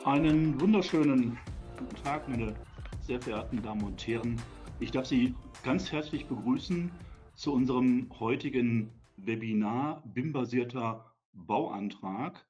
Einen wunderschönen guten Tag, meine sehr verehrten Damen und Herren. Ich darf Sie ganz herzlich begrüßen zu unserem heutigen Webinar BIM-basierter Bauantrag.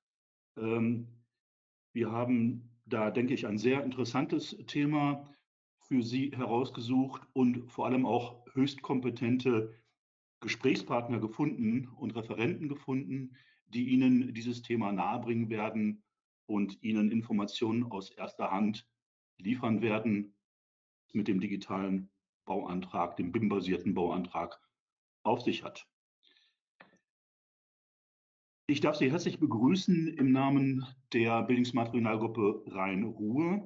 Wir haben da, denke ich, ein sehr interessantes Thema für Sie herausgesucht und vor allem auch höchst kompetente Gesprächspartner gefunden und Referenten gefunden, die Ihnen dieses Thema nahebringen werden und Ihnen Informationen aus erster Hand liefern werden mit dem digitalen Bauantrag, dem BIM-basierten Bauantrag auf sich hat. Ich darf Sie herzlich begrüßen im Namen der Bildungsmaterialgruppe Rhein-Ruhr,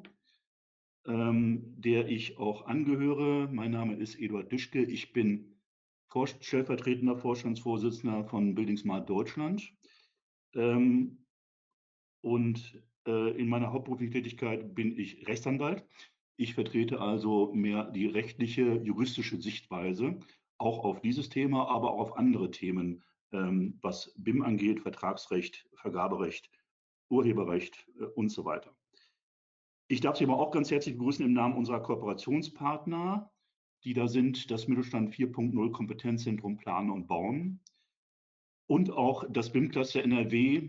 der ich auch angehöre. Mein Name ist Eduard Düschke. Ich bin stellvertretender Vorstandsvorsitzender von Bildungsmat Deutschland. In meiner hauptberuflichen Tätigkeit bin ich Rechtsanwalt. Ich vertrete also mehr die rechtliche, juristische Sichtweise, auch auf dieses Thema, aber auch auf andere Themen, was BIM angeht, Vertragsrecht, Vergaberecht, Urheberrecht und so weiter. Ich darf Sie aber auch ganz herzlich begrüßen im Namen unserer Kooperationspartner, die da sind das Mittelstand 4.0 Kompetenzzentrum Planen und Bauen und auch das BIM-Cluster NRW,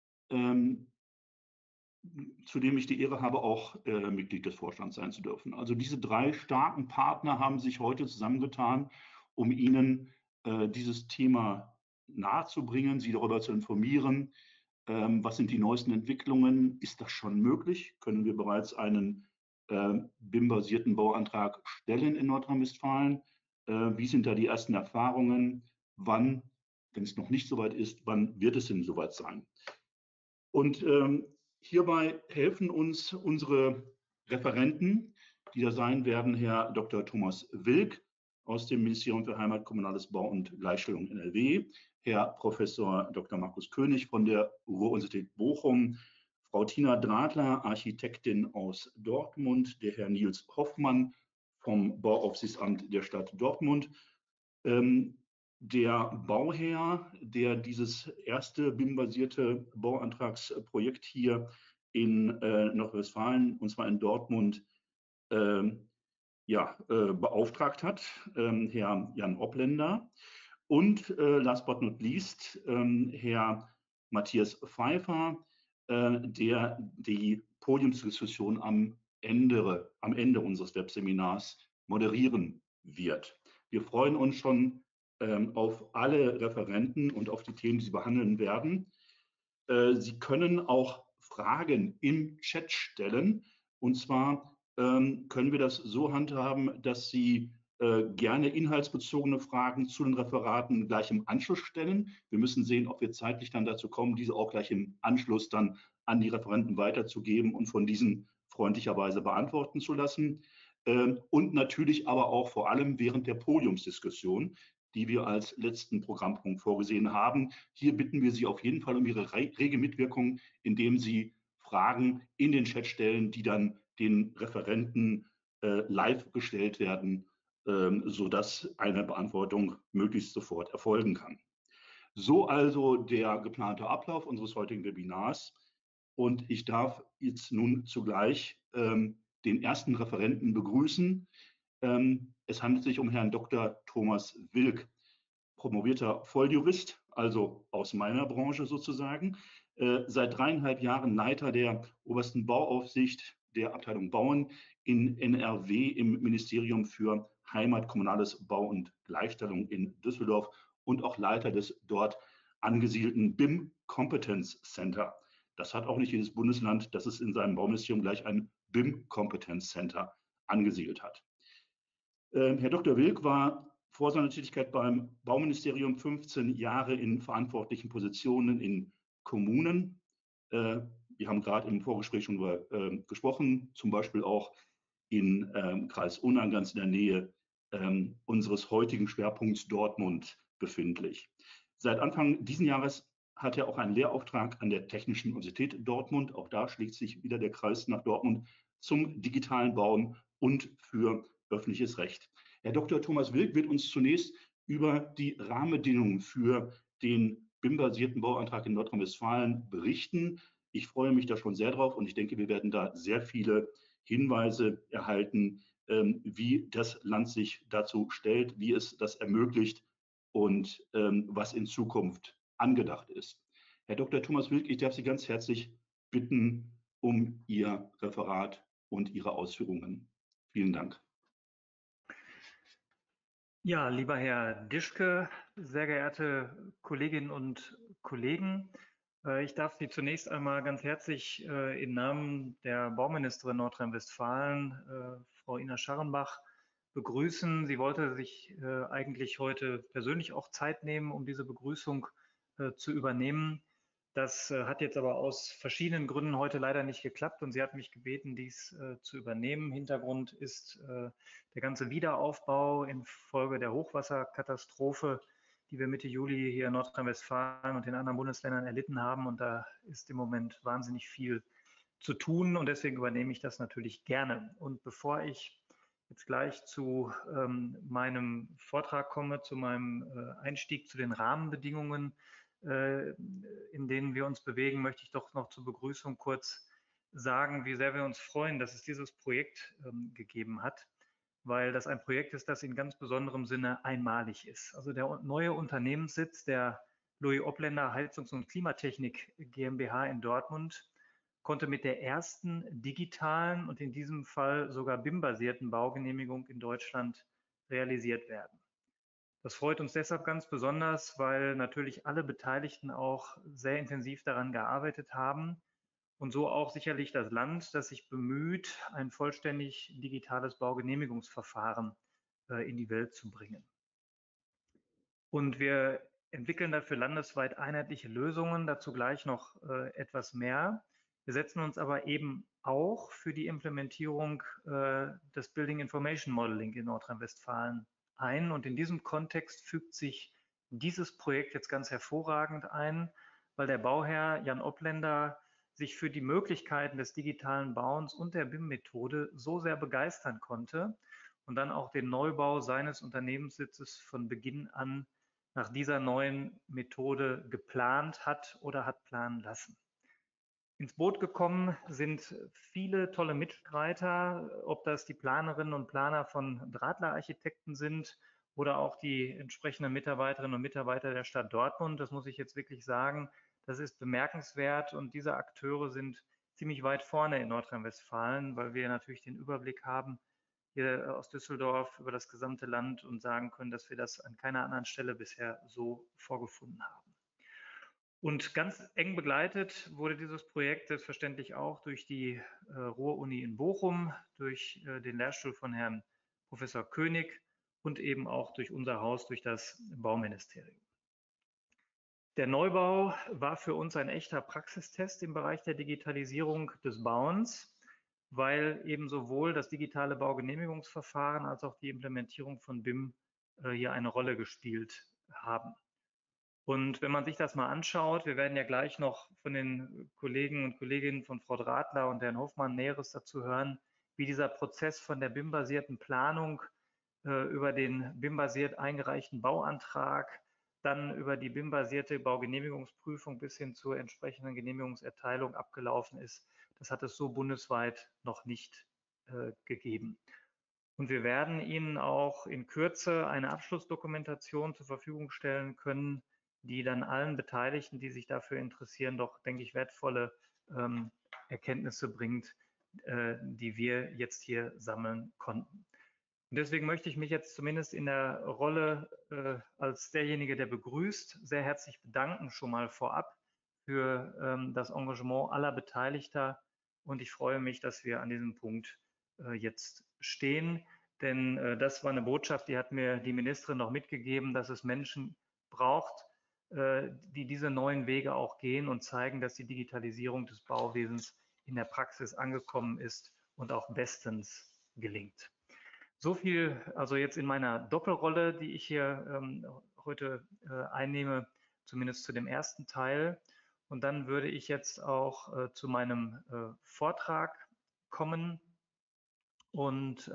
zu dem ich die Ehre habe, auch Mitglied des Vorstands sein zu dürfen. Also diese drei starken Partner haben sich heute zusammengetan, um Ihnen dieses Thema nahezubringen, Sie darüber zu informieren. Was sind die neuesten Entwicklungen? Ist das schon möglich? Können wir bereits einen BIM-basierten Bauantrag stellen in Nordrhein-Westfalen? Wie sind da die ersten Erfahrungen? Wann, wenn es noch nicht soweit ist, wann wird es denn soweit sein? Und hierbei helfen uns unsere Referenten, die da sein werden, Herr Dr. Thomas Wilk aus dem Ministerium für Heimat, Kommunales Bau und Gleichstellung NRW, Herr Professor Dr. Markus König von der Ruhr-Universität Bochum, Frau Tina Dradler, Architektin aus Dortmund, der Herr Nils Hoffmann vom Bauaufsichtsamt der Stadt Dortmund. Der Bauherr, der dieses erste BIM-basierte Bauantragsprojekt hier in Nordrhein-Westfalen, und zwar in Dortmund, beauftragt hat, Herr Jan Oppländer. Und last but not least, Herr Matthias Pfeiffer, der die Podiumsdiskussion am Ende unseres Webseminars moderieren wird. Wir freuen uns schon auf alle Referenten und auf die Themen, die sie behandeln werden. Sie können auch Fragen im Chat stellen. Und zwar können wir das so handhaben, dass Sie gerne inhaltsbezogene Fragen zu den Referaten gleich im Anschluss stellen. Wir müssen sehen, ob wir zeitlich dann dazu kommen, diese auch gleich im Anschluss dann an die Referenten weiterzugeben und von diesen freundlicherweise beantworten zu lassen. Und natürlich aber auch vor allem während der Podiumsdiskussion, die wir als letzten Programmpunkt vorgesehen haben. Hier bitten wir Sie auf jeden Fall um Ihre rege Mitwirkung, indem Sie Fragen in den Chat stellen, die dann den Referenten live gestellt werden, sodass eine Beantwortung möglichst sofort erfolgen kann. So also der geplante Ablauf unseres heutigen Webinars. Und ich darf jetzt nun zugleich den ersten Referenten begrüßen. Es handelt sich um Herrn Dr. Thomas Wilk, promovierter Volljurist, also aus meiner Branche sozusagen, seit 3,5 Jahren Leiter der obersten Bauaufsicht der Abteilung Bauen in NRW im Ministerium für Heimat, Kommunales Bau und Gleichstellung in Düsseldorf und auch Leiter des dort angesiedelten BIM Competence Center. Das hat auch nicht jedes Bundesland, das es in seinem Bauministerium gleich ein BIM Competence Center angesiedelt hat. Herr Dr. Wilk war vor seiner Tätigkeit beim Bauministerium 15 Jahre in verantwortlichen Positionen in Kommunen. Wir haben gerade im Vorgespräch schon darüber gesprochen, zum Beispiel auch in Kreis Unna, ganz in der Nähe unseres heutigen Schwerpunkts Dortmund befindlich. Seit Anfang diesen Jahres hat er auch einen Lehrauftrag an der Technischen Universität Dortmund. Auch da schlägt sich wieder der Kreis nach Dortmund zum digitalen Bauen und für öffentliches Recht. Herr Dr. Thomas Wilk wird uns zunächst über die Rahmenbedingungen für den BIM-basierten Bauantrag in Nordrhein-Westfalen berichten. Ich freue mich da schon sehr drauf und ich denke, wir werden da sehr viele Hinweise erhalten, wie das Land sich dazu stellt, wie es das ermöglicht und was in Zukunft angedacht ist. Herr Dr. Thomas Wilk, ich darf Sie ganz herzlich bitten um Ihr Referat und Ihre Ausführungen. Vielen Dank. Ja, lieber Herr Dischke, sehr geehrte Kolleginnen und Kollegen, ich darf Sie zunächst einmal ganz herzlich im Namen der Bauministerin Nordrhein-Westfalen, Frau Ina Scharrenbach, begrüßen. Sie wollte sich eigentlich heute persönlich auch Zeit nehmen, um diese Begrüßung zu übernehmen. Das hat jetzt aber aus verschiedenen Gründen heute leider nicht geklappt und sie hat mich gebeten, dies zu übernehmen. Hintergrund ist der ganze Wiederaufbau infolge der Hochwasserkatastrophe, die wir Mitte Juli hier in Nordrhein-Westfalen und den anderen Bundesländern erlitten haben. Und da ist im Moment wahnsinnig viel zu tun und deswegen übernehme ich das natürlich gerne. Und bevor ich jetzt gleich zu meinem Vortrag komme, zu meinem Einstieg zu den Rahmenbedingungen, in denen wir uns bewegen, möchte ich doch noch zur Begrüßung kurz sagen, wie sehr wir uns freuen, dass es dieses Projekt gegeben hat, weil das ein Projekt ist, das in ganz besonderem Sinne einmalig ist. Also der neue Unternehmenssitz der Louis Obländer Heizungs- und Klimatechnik GmbH in Dortmund konnte mit der ersten digitalen und in diesem Fall sogar BIM-basierten Baugenehmigung in Deutschland realisiert werden. Das freut uns deshalb ganz besonders, weil natürlich alle Beteiligten auch sehr intensiv daran gearbeitet haben und so auch sicherlich das Land, das sich bemüht, ein vollständig digitales Baugenehmigungsverfahren in die Welt zu bringen. Und wir entwickeln dafür landesweit einheitliche Lösungen, dazu gleich noch etwas mehr. Wir setzen uns aber eben auch für die Implementierung des Building Information Modeling in Nordrhein-Westfalen ein. Und in diesem Kontext fügt sich dieses Projekt jetzt ganz hervorragend ein, weil der Bauherr Jan Obländer sich für die Möglichkeiten des digitalen Bauens und der BIM-Methode so sehr begeistern konnte und dann auch den Neubau seines Unternehmenssitzes von Beginn an nach dieser neuen Methode geplant hat oder hat planen lassen. Ins Boot gekommen sind viele tolle Mitstreiter, ob das die Planerinnen und Planer von Drahtler Architekten sind oder auch die entsprechenden Mitarbeiterinnen und Mitarbeiter der Stadt Dortmund. Das muss ich jetzt wirklich sagen, das ist bemerkenswert und diese Akteure sind ziemlich weit vorne in Nordrhein-Westfalen, weil wir natürlich den Überblick haben hier aus Düsseldorf über das gesamte Land und sagen können, dass wir das an keiner anderen Stelle bisher so vorgefunden haben. Und ganz eng begleitet wurde dieses Projekt selbstverständlich auch durch die Ruhr-Uni in Bochum, durch den Lehrstuhl von Herrn Professor König und eben auch durch unser Haus, durch das Bauministerium. Der Neubau war für uns ein echter Praxistest im Bereich der Digitalisierung des Bauens, weil eben sowohl das digitale Baugenehmigungsverfahren als auch die Implementierung von BIM hier eine Rolle gespielt haben. Und wenn man sich das mal anschaut, wir werden ja gleich noch von den Kollegen und Kolleginnen von Frau Drahtler und Herrn Hofmann Näheres dazu hören, wie dieser Prozess von der BIM-basierten Planung über den BIM-basiert eingereichten Bauantrag, dann über die BIM-basierte Baugenehmigungsprüfung bis hin zur entsprechenden Genehmigungserteilung abgelaufen ist. Das hat es so bundesweit noch nicht gegeben. Und wir werden Ihnen auch in Kürze eine Abschlussdokumentation zur Verfügung stellen können, die dann allen Beteiligten, die sich dafür interessieren, doch, denke ich, wertvolle Erkenntnisse bringt, die wir jetzt hier sammeln konnten. Und deswegen möchte ich mich jetzt zumindest in der Rolle als derjenige, der begrüßt, sehr herzlich bedanken schon mal vorab für das Engagement aller Beteiligter. Und ich freue mich, dass wir an diesem Punkt jetzt stehen. Denn das war eine Botschaft, die hat mir die Ministerin noch mitgegeben, dass es Menschen braucht, die diese neuen Wege auch gehen und zeigen, dass die Digitalisierung des Bauwesens in der Praxis angekommen ist und auch bestens gelingt. So viel also jetzt in meiner Doppelrolle, die ich hier heute einnehme, zumindest zu dem ersten Teil. Und dann würde ich jetzt auch zu meinem Vortrag kommen und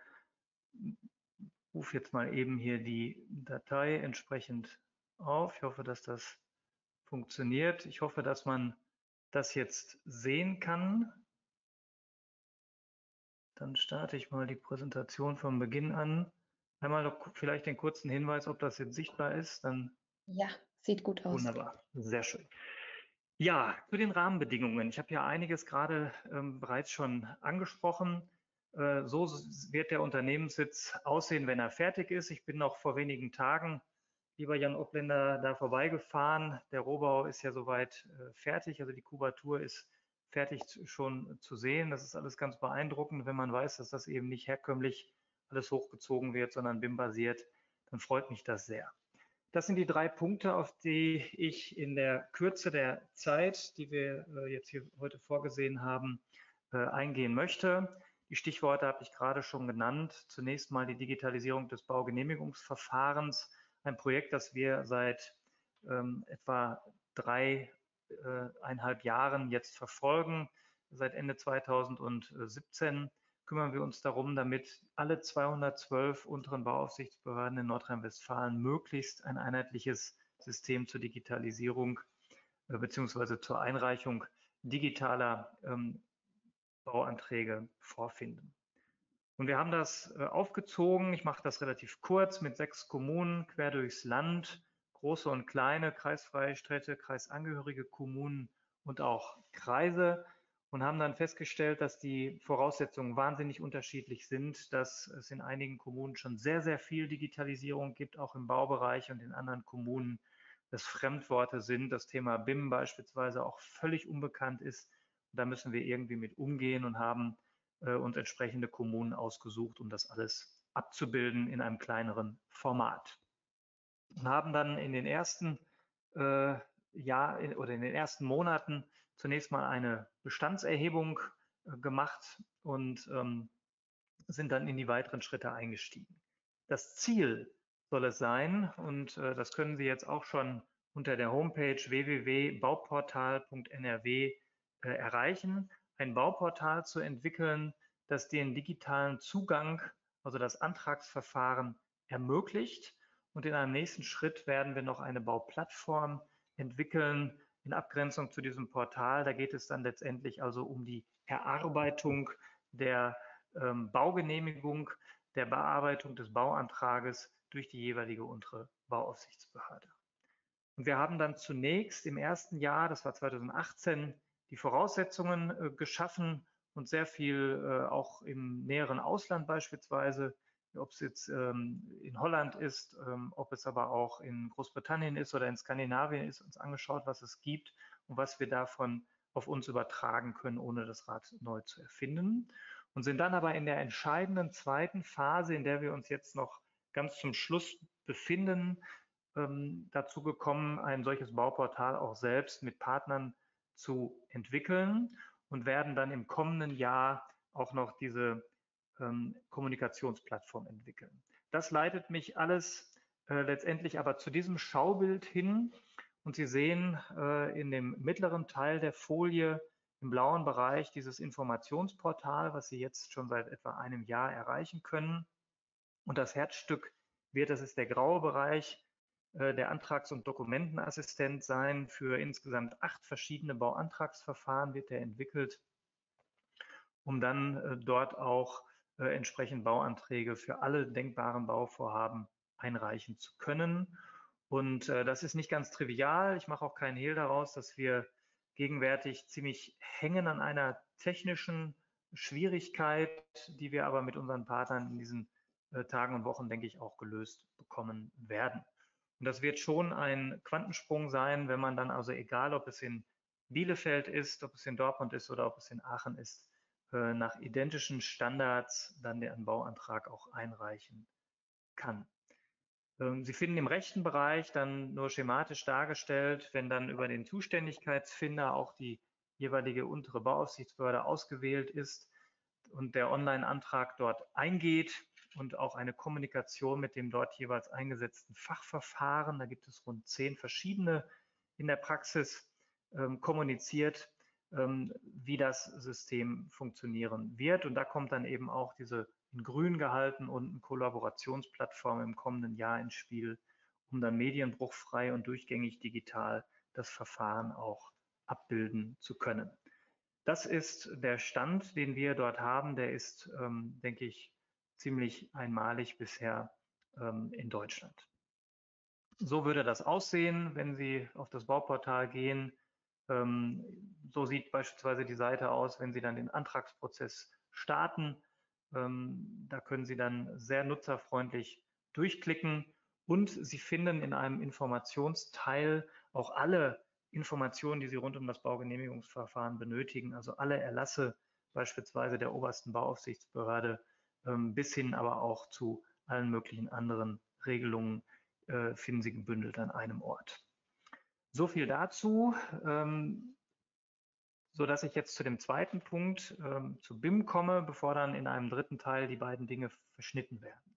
rufe jetzt mal eben hier die Datei entsprechend auf. Ich hoffe, dass das funktioniert. Ich hoffe, dass man das jetzt sehen kann, dann starte ich mal die Präsentation von Beginn an. Einmal noch vielleicht den kurzen Hinweis, ob das jetzt sichtbar ist. Dann Ja, sieht gut aus. wunderbar, sehr schön. Ja, zu den Rahmenbedingungen. Ich habe ja einiges gerade bereits schon angesprochen. So wird der Unternehmenssitz aussehen, wenn er fertig ist. Ich bin noch vor wenigen Tagen, lieber Jan Opländer, da vorbeigefahren. Der Rohbau ist ja soweit fertig, also die Kubatur ist fertig schon zu sehen. Das ist alles ganz beeindruckend, wenn man weiß, dass das eben nicht herkömmlich alles hochgezogen wird, sondern BIM-basiert. Dann freut mich das sehr. Das sind die 3 Punkte, auf die ich in der Kürze der Zeit, die wir jetzt hier heute vorgesehen haben, eingehen möchte. Die Stichworte habe ich gerade schon genannt. Zunächst mal die Digitalisierung des Baugenehmigungsverfahrens, ein Projekt, das wir seit etwa 3,5 Jahren jetzt verfolgen. Seit Ende 2017 kümmern wir uns darum, damit alle 212 unteren Bauaufsichtsbehörden in Nordrhein-Westfalen möglichst ein einheitliches System zur Digitalisierung bzw. zur Einreichung digitaler Bauanträge vorfinden. Und wir haben das aufgezogen, ich mache das relativ kurz, mit 6 Kommunen quer durchs Land, große und kleine, kreisfreie Städte, kreisangehörige Kommunen und auch Kreise, und haben dann festgestellt, dass die Voraussetzungen wahnsinnig unterschiedlich sind, dass es in einigen Kommunen schon sehr, sehr viel Digitalisierung gibt, auch im Baubereich, und in anderen Kommunen es Fremdworte sind, das Thema BIM beispielsweise auch völlig unbekannt ist. Und da müssen wir irgendwie mit umgehen und haben uns entsprechende Kommunen ausgesucht, um das alles abzubilden in einem kleineren Format. Und haben dann in den ersten in den ersten Monaten zunächst mal eine Bestandserhebung gemacht und sind dann in die weiteren Schritte eingestiegen. Das Ziel soll es sein, und das können Sie jetzt auch schon unter der Homepage www.bauportal.nrw erreichen, ein Bauportal zu entwickeln, das den digitalen Zugang, also das Antragsverfahren, ermöglicht. Und in einem nächsten Schritt werden wir noch eine Bauplattform entwickeln in Abgrenzung zu diesem Portal. Da geht es dann letztendlich also um die Erarbeitung der Baugenehmigung, der Bearbeitung des Bauantrages durch die jeweilige untere Bauaufsichtsbehörde. Und wir haben dann zunächst im ersten Jahr, das war 2018, die Voraussetzungen geschaffen und sehr viel auch im näheren Ausland beispielsweise, ob es jetzt in Holland ist, ob es aber auch in Großbritannien ist oder in Skandinavien ist, uns angeschaut, was es gibt und was wir davon auf uns übertragen können, ohne das Rad neu zu erfinden. Und sind dann aber in der entscheidenden zweiten Phase, in der wir uns jetzt noch ganz zum Schluss befinden, dazu gekommen, ein solches Bauportal auch selbst mit Partnern zu entwickeln, und werden dann im kommenden Jahr auch noch diese Kommunikationsplattform entwickeln. Das leitet mich alles letztendlich aber zu diesem Schaubild hin, und Sie sehen in dem mittleren Teil der Folie im blauen Bereich dieses Informationsportal, was Sie jetzt schon seit etwa einem Jahr erreichen können. Und das Herzstück wird, das ist der graue Bereich, der Antrags- und Dokumentenassistent sein. Für insgesamt 8 verschiedene Bauantragsverfahren wird er entwickelt, um dann dort auch entsprechend Bauanträge für alle denkbaren Bauvorhaben einreichen zu können. Und das ist nicht ganz trivial. Ich mache auch keinen Hehl daraus, dass wir gegenwärtig ziemlich hängen an einer technischen Schwierigkeit, die wir aber mit unseren Partnern in diesen Tagen und Wochen, denke ich, auch gelöst bekommen werden. Und das wird schon ein Quantensprung sein, wenn man dann also, egal ob es in Bielefeld ist, ob es in Dortmund ist oder ob es in Aachen ist, nach identischen Standards dann den Bauantrag auch einreichen kann. Sie finden im rechten Bereich dann nur schematisch dargestellt, wenn dann über den Zuständigkeitsfinder auch die jeweilige untere Bauaufsichtsbehörde ausgewählt ist und der Online-Antrag dort eingeht und auch eine Kommunikation mit dem dort jeweils eingesetzten Fachverfahren, da gibt es rund 10 verschiedene in der Praxis, kommuniziert, wie das System funktionieren wird. Und da kommt dann eben auch diese in grün gehalten und eine Kollaborationsplattform im kommenden Jahr ins Spiel, um dann medienbruchfrei und durchgängig digital das Verfahren auch abbilden zu können. Das ist der Stand, den wir dort haben. Der ist, denke ich, ziemlich einmalig bisher in Deutschland. So würde das aussehen, wenn Sie auf das Bauportal gehen. So sieht beispielsweise die Seite aus, wenn Sie dann den Antragsprozess starten. Da können Sie dann sehr nutzerfreundlich durchklicken und Sie finden in einem Informationsteil auch alle Informationen, die Sie rund um das Baugenehmigungsverfahren benötigen, also alle Erlasse beispielsweise der obersten Bauaufsichtsbehörde bis hin aber auch zu allen möglichen anderen Regelungen finden Sie gebündelt an einem Ort. So viel dazu, sodass ich jetzt zu dem zweiten Punkt, zu BIM komme, bevor dann in einem dritten Teil die beiden Dinge verschnitten werden.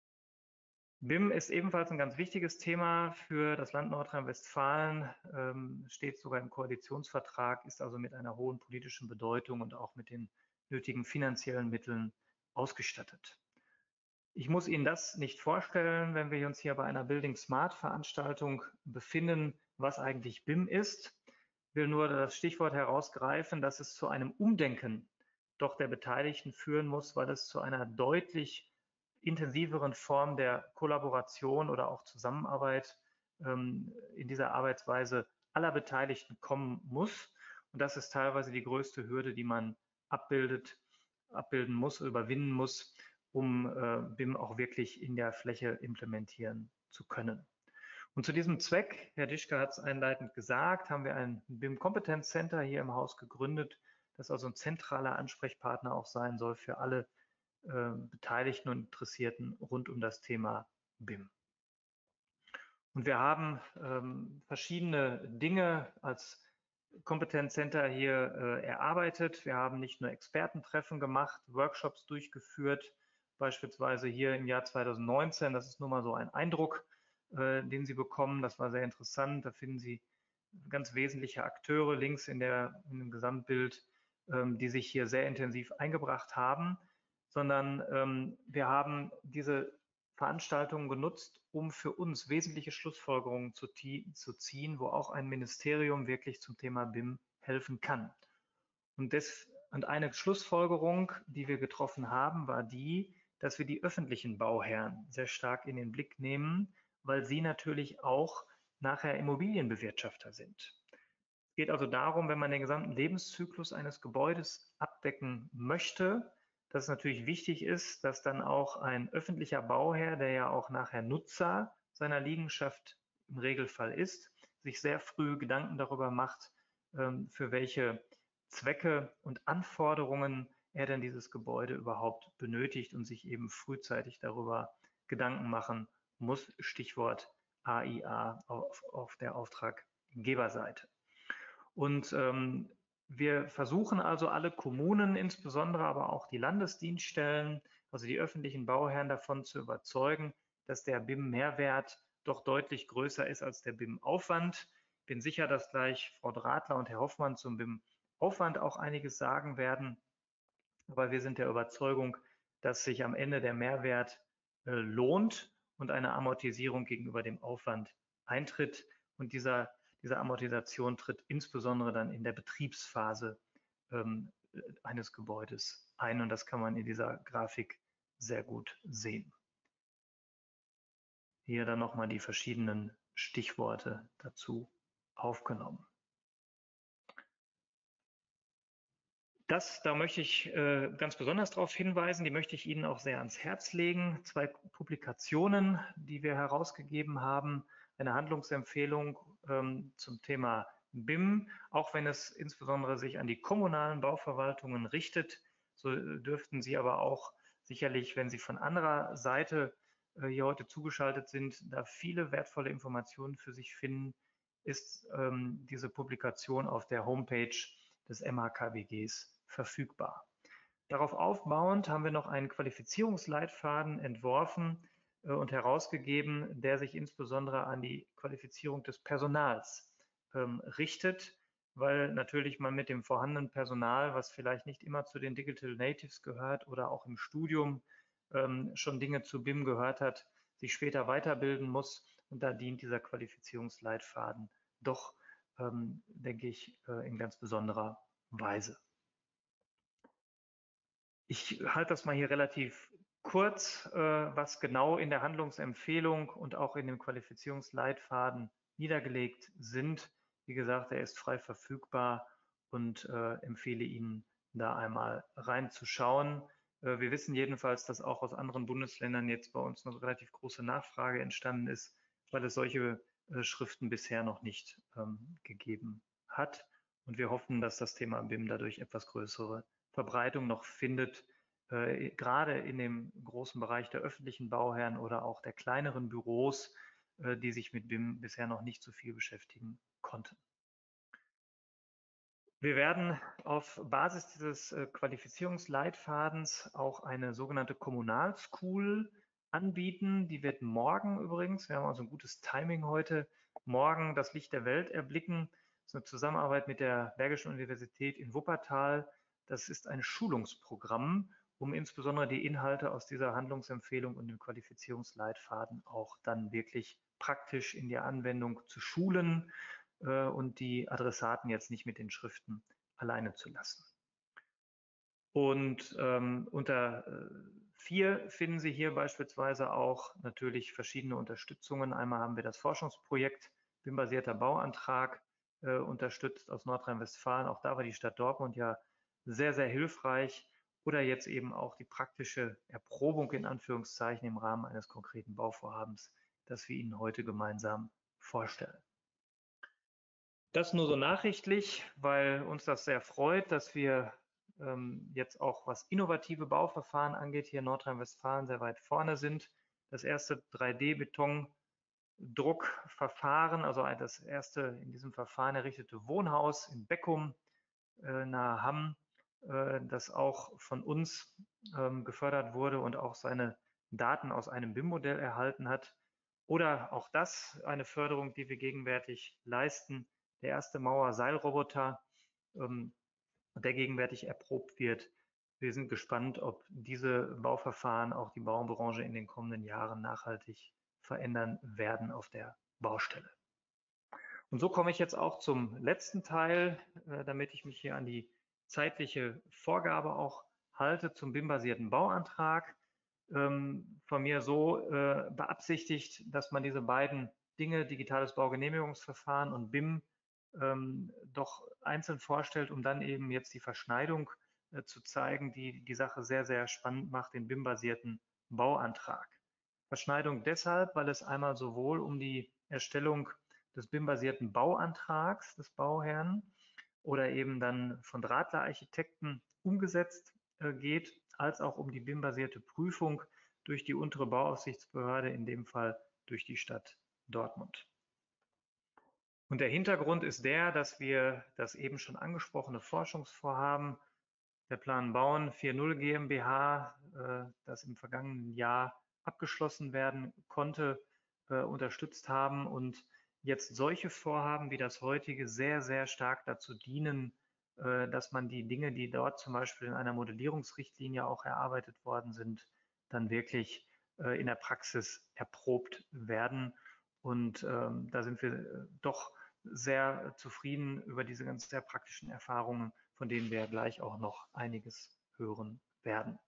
BIM ist ebenfalls ein ganz wichtiges Thema für das Land Nordrhein-Westfalen, steht sogar im Koalitionsvertrag, ist also mit einer hohen politischen Bedeutung und auch mit den nötigen finanziellen Mitteln ausgestattet. Ich muss Ihnen das nicht vorstellen, wenn wir uns hier bei einer Building Smart Veranstaltung befinden, was eigentlich BIM ist. Ich will nur das Stichwort herausgreifen, dass es zu einem Umdenken doch der Beteiligten führen muss, weil es zu einer deutlich intensiveren Form der Kollaboration oder auch Zusammenarbeit in dieser Arbeitsweise aller Beteiligten kommen muss. Und das ist teilweise die größte Hürde, die man abbilden muss, überwinden muss, um BIM auch wirklich in der Fläche implementieren zu können. Und zu diesem Zweck, Herr Dischke hat es einleitend gesagt, haben wir ein BIM Competence Center hier im Haus gegründet, das also ein zentraler Ansprechpartner auch sein soll für alle Beteiligten und Interessierten rund um das Thema BIM. Und wir haben verschiedene Dinge als Competence Center hier erarbeitet. Wir haben nicht nur Expertentreffen gemacht, Workshops durchgeführt, beispielsweise hier im Jahr 2019. Das ist nur mal so ein Eindruck, den Sie bekommen. Das war sehr interessant. Da finden Sie ganz wesentliche Akteure links in dem Gesamtbild, die sich hier sehr intensiv eingebracht haben, sondern wir haben diese Veranstaltungen genutzt, um für uns wesentliche Schlussfolgerungen zu ziehen, wo auch ein Ministerium wirklich zum Thema BIM helfen kann. Und eine Schlussfolgerung, die wir getroffen haben, war die, dass wir die öffentlichen Bauherren sehr stark in den Blick nehmen, weil sie natürlich auch nachher Immobilienbewirtschafter sind. Es geht also darum, wenn man den gesamten Lebenszyklus eines Gebäudes abdecken möchte, dass es natürlich wichtig ist, dass dann auch ein öffentlicher Bauherr, der ja auch nachher Nutzer seiner Liegenschaft im Regelfall ist, sich sehr früh Gedanken darüber macht, für welche Zwecke und Anforderungen er denn dieses Gebäude überhaupt benötigt und sich eben frühzeitig darüber Gedanken machen muss. Stichwort AIA auf der Auftraggeberseite. Und wir versuchen also alle Kommunen, insbesondere aber auch die Landesdienststellen, also die öffentlichen Bauherren davon zu überzeugen, dass der BIM-Mehrwert doch deutlich größer ist als der BIM-Aufwand. Ich bin sicher, dass gleich Frau Dratler und Herr Hoffmann zum BIM-Aufwand auch einiges sagen werden. Aber wir sind der Überzeugung, dass sich am Ende der Mehrwert lohnt und eine Amortisierung gegenüber dem Aufwand eintritt. Und diese Amortisation tritt insbesondere dann in der Betriebsphase eines Gebäudes ein. Und das kann man in dieser Grafik sehr gut sehen. Hier dann nochmal die verschiedenen Stichworte dazu aufgenommen. Da möchte ich ganz besonders darauf hinweisen, die möchte ich Ihnen auch sehr ans Herz legen. 2 Publikationen, die wir herausgegeben haben, eine Handlungsempfehlung zum Thema BIM, auch wenn es insbesondere sich an die kommunalen Bauverwaltungen richtet, so dürften Sie aber auch sicherlich, wenn Sie von anderer Seite hier heute zugeschaltet sind, da viele wertvolle Informationen für sich finden, ist diese Publikation auf der Homepage des MHKBGs verfügbar. Darauf aufbauend haben wir noch einen Qualifizierungsleitfaden entworfen und herausgegeben, der sich insbesondere an die Qualifizierung des Personals richtet, weil natürlich man mit dem vorhandenen Personal, was vielleicht nicht immer zu den Digital Natives gehört oder auch im Studium schon Dinge zu BIM gehört hat, sich später weiterbilden muss. Und da dient dieser Qualifizierungsleitfaden doch denke ich, in ganz besonderer Weise. Ich halte das mal hier relativ kurz, was genau in der Handlungsempfehlung und auch in dem Qualifizierungsleitfaden niedergelegt sind. Wie gesagt, er ist frei verfügbar und empfehle Ihnen, da einmal reinzuschauen. Wir wissen jedenfalls, dass auch aus anderen Bundesländern jetzt bei uns eine relativ große Nachfrage entstanden ist, weil es solche Schriften bisher noch nicht gegeben hat. Und wir hoffen, dass das Thema BIM dadurch etwas größere Verbreitung noch findet, gerade in dem großen Bereich der öffentlichen Bauherren oder auch der kleineren Büros, die sich mit BIM bisher noch nicht so viel beschäftigen konnten. Wir werden auf Basis dieses Qualifizierungsleitfadens auch eine sogenannte Kommunalschool anbieten. Die wird morgen übrigens, wir haben also ein gutes Timing heute, morgen das Licht der Welt erblicken. Das ist eine Zusammenarbeit mit der Bergischen Universität in Wuppertal. Das ist ein Schulungsprogramm, um insbesondere die Inhalte aus dieser Handlungsempfehlung und dem Qualifizierungsleitfaden auch dann wirklich praktisch in die Anwendung zu schulen und die Adressaten jetzt nicht mit den Schriften alleine zu lassen. Und unter 4 finden Sie hier beispielsweise auch natürlich verschiedene Unterstützungen. Einmal haben wir das Forschungsprojekt BIM-basierter Bauantrag unterstützt aus Nordrhein-Westfalen. Auch da war die Stadt Dortmund ja sehr, sehr hilfreich. Oder jetzt eben auch die praktische Erprobung in Anführungszeichen im Rahmen eines konkreten Bauvorhabens, das wir Ihnen heute gemeinsam vorstellen. Das nur so nachrichtlich, weil uns das sehr freut, dass wir jetzt auch, was innovative Bauverfahren angeht, hier in Nordrhein-Westfalen sehr weit vorne sind. Das erste 3D-Betondruckverfahren, also das erste in diesem Verfahren errichtete Wohnhaus in Beckum nahe Hamm, das auch von uns gefördert wurde und auch seine Daten aus einem BIM-Modell erhalten hat. Oder auch das eine Förderung, die wir gegenwärtig leisten, der erste Mauerseilroboter, der gegenwärtig erprobt wird. Wir sind gespannt, ob diese Bauverfahren auch die Baubranche in den kommenden Jahren nachhaltig verändern werden auf der Baustelle. Und so komme ich jetzt auch zum letzten Teil, damit ich mich hier an die zeitliche Vorgabe auch halte, zum BIM-basierten Bauantrag. Von mir so beabsichtigt, dass man diese beiden Dinge, digitales Baugenehmigungsverfahren und BIM, doch einzeln vorstellt, um dann eben jetzt die Verschneidung zu zeigen, die die Sache sehr, sehr spannend macht, den BIM-basierten Bauantrag. Verschneidung deshalb, weil es einmal sowohl um die Erstellung des BIM-basierten Bauantrags des Bauherrn oder eben dann von Drahtler-Architekten umgesetzt geht, als auch um die BIM-basierte Prüfung durch die untere Bauaufsichtsbehörde, in dem Fall durch die Stadt Dortmund. Und der Hintergrund ist der, dass wir das eben schon angesprochene Forschungsvorhaben der Plan Bauen 4.0 GmbH, das im vergangenen Jahr abgeschlossen werden konnte, unterstützt haben und jetzt solche Vorhaben wie das heutige sehr, sehr stark dazu dienen, dass man die Dinge, die dort zum Beispiel in einer Modellierungsrichtlinie auch erarbeitet worden sind, dann wirklich in der Praxis erprobt werden. Und da sind wir doch sehr zufrieden über diese ganz sehr praktischen Erfahrungen, von denen wir gleich auch noch einiges hören werden.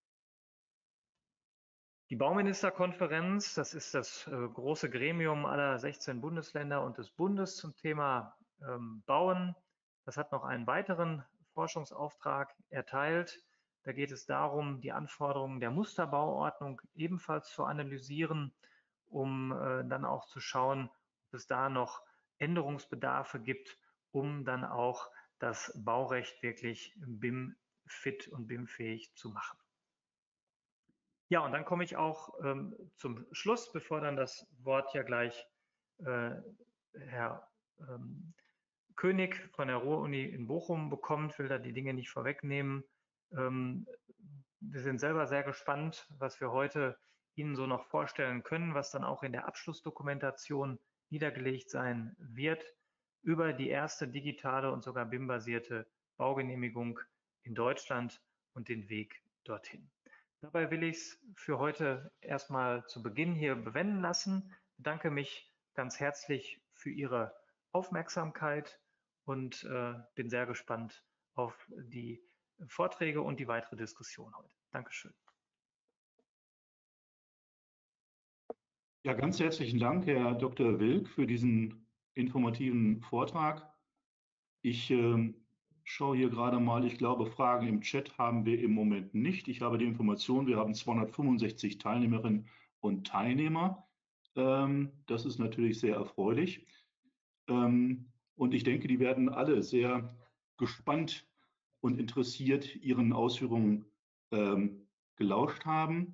Die Bauministerkonferenz, das ist das große Gremium aller 16 Bundesländer und des Bundes zum Thema Bauen. Das hat noch einen weiteren Forschungsauftrag erteilt. Da geht es darum, die Anforderungen der Musterbauordnung ebenfalls zu analysieren, um dann auch zu schauen, ob es da noch Änderungsbedarfe gibt, um dann auch das Baurecht wirklich BIM-fit und BIM-fähig zu machen. Ja, und dann komme ich auch zum Schluss, bevor dann das Wort ja gleich Herr König von der Ruhr-Uni in Bochum bekommt, will da die Dinge nicht vorwegnehmen. Wir sind selber sehr gespannt, was wir heute Ihnen so noch vorstellen können, was dann auch in der Abschlussdokumentation niedergelegt sein wird über die erste digitale und sogar BIM-basierte Baugenehmigung in Deutschland und den Weg dorthin. Dabei will ich es für heute erstmal zu Beginn hier bewenden lassen. Ich bedanke mich ganz herzlich für Ihre Aufmerksamkeit und bin sehr gespannt auf die Vorträge und die weitere Diskussion heute. Dankeschön. Ja, ganz herzlichen Dank, Herr Dr. Wilk, für diesen informativen Vortrag. Ich schaue hier gerade mal, ich glaube, Fragen im Chat haben wir im Moment nicht. Ich habe die Information, wir haben 265 Teilnehmerinnen und Teilnehmer. Das ist natürlich sehr erfreulich. Und ich denke, die werden alle sehr gespannt und interessiert Ihren Ausführungen gelauscht haben.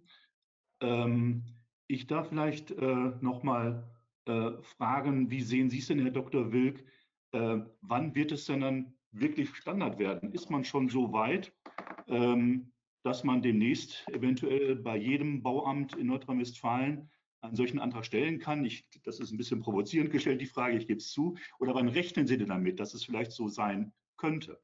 Ich darf vielleicht noch mal fragen, wie sehen Sie es denn, Herr Dr. Wilk? Wann wird es denn dann wirklich Standard werden? Ist man schon so weit, dass man demnächst eventuell bei jedem Bauamt in Nordrhein-Westfalen einen solchen Antrag stellen kann? Das ist ein bisschen provozierend gestellt, die Frage, ich gebe es zu. Oder wann rechnen Sie denn damit, dass es vielleicht so sein könnte?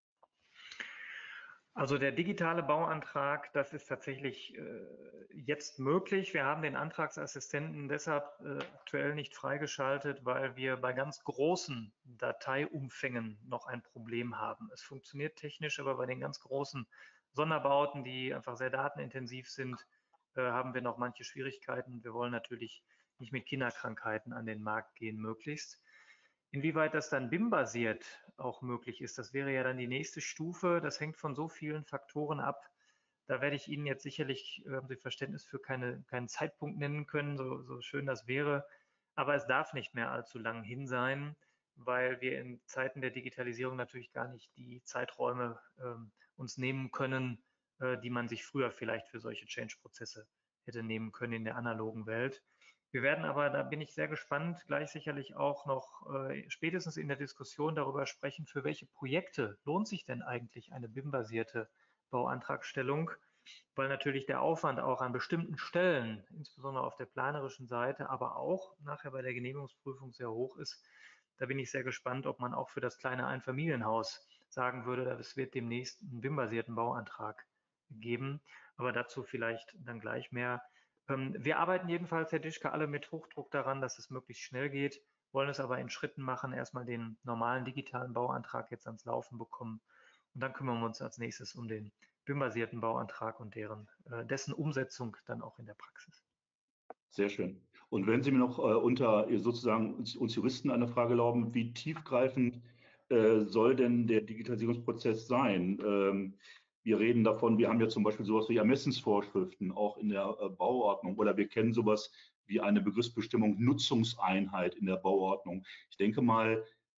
Also der digitale Bauantrag, das ist tatsächlich jetzt möglich. Wir haben den Antragsassistenten deshalb aktuell nicht freigeschaltet, weil wir bei ganz großen Dateiumfängen noch ein Problem haben. Es funktioniert technisch, aber bei den ganz großen Sonderbauten, die einfach sehr datenintensiv sind, haben wir noch manche Schwierigkeiten. Wir wollen natürlich nicht mit Kinderkrankheiten an den Markt gehen, möglichst. Inwieweit das dann BIM-basiert auch möglich ist, das wäre ja dann die nächste Stufe. Das hängt von so vielen Faktoren ab. Da werde ich Ihnen jetzt sicherlich, haben Sie Verständnis für, keinen Zeitpunkt nennen können, so schön das wäre. Aber es darf nicht mehr allzu lang hin sein, weil wir in Zeiten der Digitalisierung natürlich gar nicht die Zeiträume uns nehmen können, die man sich früher vielleicht für solche Change-Prozesse hätte nehmen können in der analogen Welt. Wir werden aber, da bin ich sehr gespannt, gleich sicherlich auch noch spätestens in der Diskussion darüber sprechen, für welche Projekte lohnt sich denn eigentlich eine BIM-basierte Bauantragstellung, weil natürlich der Aufwand auch an bestimmten Stellen, insbesondere auf der planerischen Seite, aber auch nachher bei der Genehmigungsprüfung sehr hoch ist. Da bin ich sehr gespannt, ob man auch für das kleine Einfamilienhaus sagen würde, es wird demnächst einen BIM-basierten Bauantrag geben. Aber dazu vielleicht dann gleich mehr. Wir arbeiten jedenfalls, Herr Dischke, alle mit Hochdruck daran, dass es möglichst schnell geht, wollen es aber in Schritten machen, erstmal den normalen digitalen Bauantrag jetzt ans Laufen bekommen und dann kümmern wir uns als nächstes um den BIM-basierten Bauantrag und dessen Umsetzung dann auch in der Praxis. Sehr schön. Und wenn Sie mir noch unter sozusagen uns Juristen eine Frage erlauben, wie tiefgreifend soll denn der Digitalisierungsprozess sein? Wir reden davon, wir haben ja zum Beispiel sowas wie Ermessensvorschriften auch in der Bauordnung oder wir kennen sowas wie eine Begriffsbestimmung Nutzungseinheit in der Bauordnung. Ich denke mal,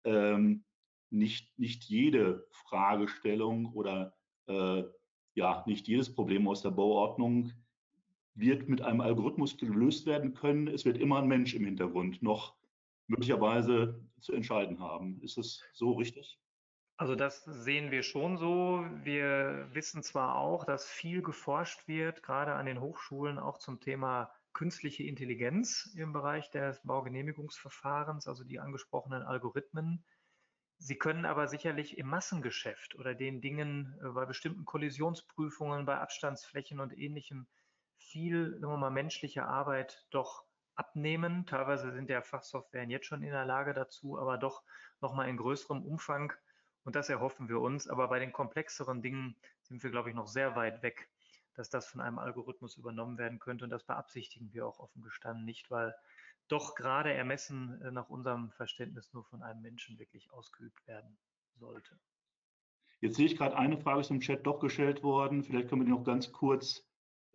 nicht jede Fragestellung oder ja, nicht jedes Problem aus der Bauordnung wird mit einem Algorithmus gelöst werden können. Es wird immer ein Mensch im Hintergrund noch möglicherweise zu entscheiden haben. Ist es so richtig? Also das sehen wir schon so. Wir wissen zwar auch, dass viel geforscht wird, gerade an den Hochschulen, auch zum Thema künstliche Intelligenz im Bereich des Baugenehmigungsverfahrens, also die angesprochenen Algorithmen. Sie können aber sicherlich im Massengeschäft oder den Dingen bei bestimmten Kollisionsprüfungen, bei Abstandsflächen und Ähnlichem viel, sagen wir mal, menschliche Arbeit doch abnehmen. Teilweise sind ja Fachsoftwaren jetzt schon in der Lage dazu, aber doch nochmal in größerem Umfang. Und das erhoffen wir uns. Aber bei den komplexeren Dingen sind wir, glaube ich, noch sehr weit weg, dass das von einem Algorithmus übernommen werden könnte. Und das beabsichtigen wir auch offen gestanden nicht, weil doch gerade Ermessen nach unserem Verständnis nur von einem Menschen wirklich ausgeübt werden sollte. Jetzt sehe ich gerade, eine Frage ist im Chat doch gestellt worden. Vielleicht können wir die noch ganz kurz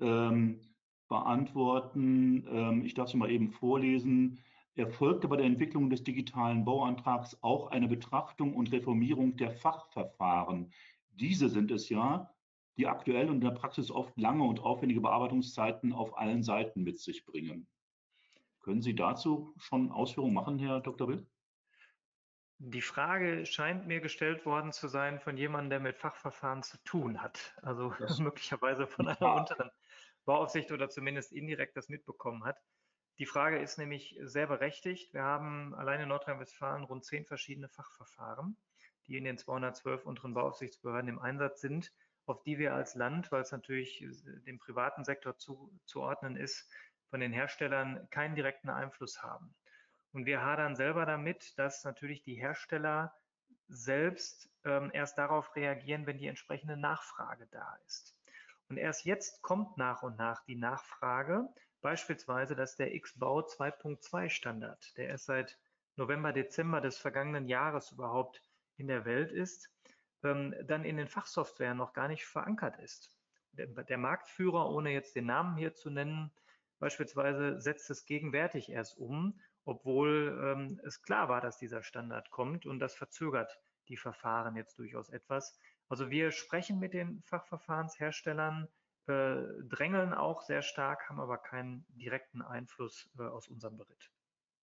beantworten. Ich darf sie mal eben vorlesen. Erfolgte bei der Entwicklung des digitalen Bauantrags auch eine Betrachtung und Reformierung der Fachverfahren? Diese sind es ja, die aktuell und in der Praxis oft lange und aufwendige Bearbeitungszeiten auf allen Seiten mit sich bringen. Können Sie dazu schon Ausführungen machen, Herr Dr. Will? Die Frage scheint mir gestellt worden zu sein von jemandem, der mit Fachverfahren zu tun hat. Also möglicherweise von einer unteren Bauaufsicht oder zumindest indirekt das mitbekommen hat. Die Frage ist nämlich sehr berechtigt. Wir haben allein in Nordrhein-Westfalen rund 10 verschiedene Fachverfahren, die in den 212 unteren Bauaufsichtsbehörden im Einsatz sind, auf die wir als Land, weil es natürlich dem privaten Sektor zuzuordnen ist, von den Herstellern keinen direkten Einfluss haben. Und wir hadern selber damit, dass natürlich die Hersteller selbst erst darauf reagieren, wenn die entsprechende Nachfrage da ist. Und erst jetzt kommt nach und nach die Nachfrage, beispielsweise, dass der X-Bau 2.2 Standard, der erst seit November, Dezember des vergangenen Jahres überhaupt in der Welt ist, dann in den Fachsoftwaren noch gar nicht verankert ist. Der Marktführer, ohne jetzt den Namen hier zu nennen, beispielsweise setzt es gegenwärtig erst um, obwohl es klar war, dass dieser Standard kommt, und das verzögert die Verfahren jetzt durchaus etwas. Also wir sprechen mit den Fachverfahrensherstellern, drängeln auch sehr stark, haben aber keinen direkten Einfluss aus unserem Beritt.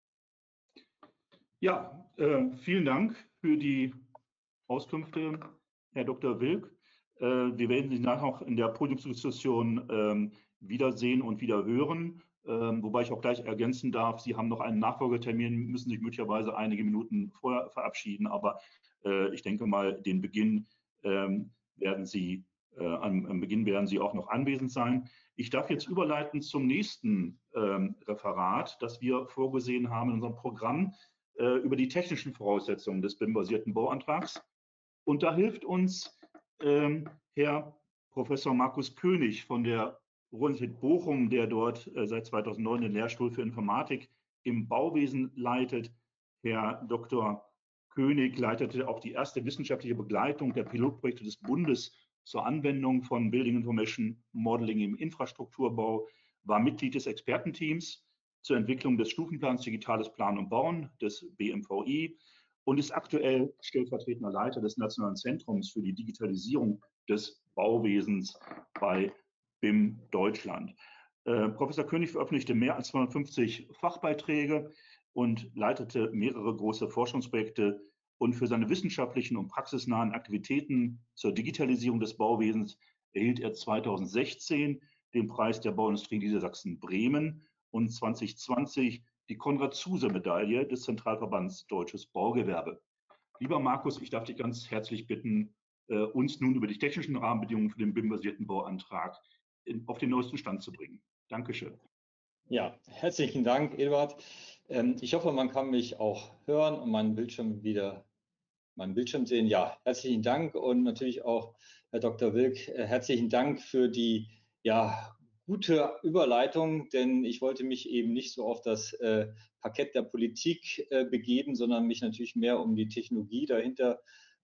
Ja, vielen Dank für die Auskünfte, Herr Dr. Wilk. Wir werden Sie nachher noch in der Podiumsdiskussion wiedersehen und wieder hören. Wobei ich auch gleich ergänzen darf, Sie haben noch einen Nachfolgetermin, müssen sich möglicherweise einige Minuten vorher verabschieden, aber ich denke mal, den Beginn werden Sie, am Beginn werden Sie auch noch anwesend sein. Ich darf jetzt überleiten zum nächsten Referat, das wir vorgesehen haben in unserem Programm über die technischen Voraussetzungen des BIM-basierten Bauantrags. Und da hilft uns Herr Professor Markus König von der Universität Bochum, der dort seit 2009 den Lehrstuhl für Informatik im Bauwesen leitet. Herr Dr. König leitete auch die erste wissenschaftliche Begleitung der Pilotprojekte des Bundes zur Anwendung von Building Information Modeling im Infrastrukturbau, war Mitglied des Expertenteams zur Entwicklung des Stufenplans Digitales Planen und Bauen des BMVI und ist aktuell stellvertretender Leiter des Nationalen Zentrums für die Digitalisierung des Bauwesens bei BIM Deutschland. Professor König veröffentlichte mehr als 250 Fachbeiträge und leitete mehrere große Forschungsprojekte. Und für seine wissenschaftlichen und praxisnahen Aktivitäten zur Digitalisierung des Bauwesens erhielt er 2016 den Preis der Bauindustrie Niedersachsen-Bremen und 2020 die Konrad-Zuse-Medaille des Zentralverbands Deutsches Baugewerbe. Lieber Markus, ich darf dich ganz herzlich bitten, uns nun über die technischen Rahmenbedingungen für den BIM-basierten Bauantrag auf den neuesten Stand zu bringen. Dankeschön. Ja, herzlichen Dank, Eduard. Ich hoffe, man kann mich auch hören und meinen Bildschirm sehen. Ja, herzlichen Dank und natürlich auch, Herr Dr. Wilk, herzlichen Dank für die gute Überleitung, denn ich wollte mich eben nicht so auf das Parkett der Politik begeben, sondern mich natürlich mehr um die Technologie dahinter,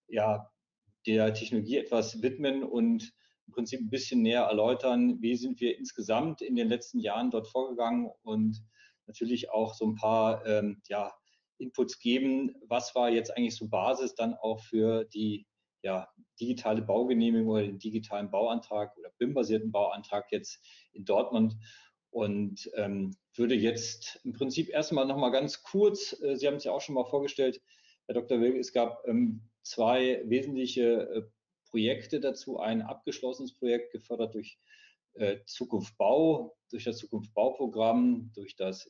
der Technologie etwas widmen und im Prinzip ein bisschen näher erläutern, wie sind wir insgesamt in den letzten Jahren dort vorgegangen und natürlich auch so ein paar Inputs geben, was war jetzt eigentlich so Basis dann auch für die digitale Baugenehmigung oder den digitalen Bauantrag oder BIM-basierten Bauantrag jetzt in Dortmund. Und würde jetzt im Prinzip erstmal noch mal ganz kurz, Sie haben es ja auch schon mal vorgestellt, Herr Dr. Wilk, es gab zwei wesentliche Projekte dazu. Ein abgeschlossenes Projekt, gefördert durch Zukunft Bau, durch das Zukunft Bauprogramm, durch das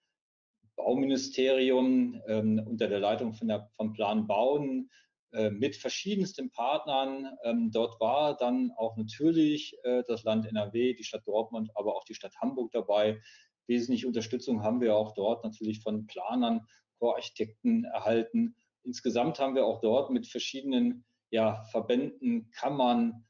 Bauministerium unter der Leitung von Plan Bauen mit verschiedensten Partnern. Dort war dann auch natürlich das Land NRW, die Stadt Dortmund, aber auch die Stadt Hamburg dabei. Wesentliche Unterstützung haben wir auch dort natürlich von Planern, Chorarchitekten erhalten. Insgesamt haben wir auch dort mit verschiedenen Verbänden, Kammern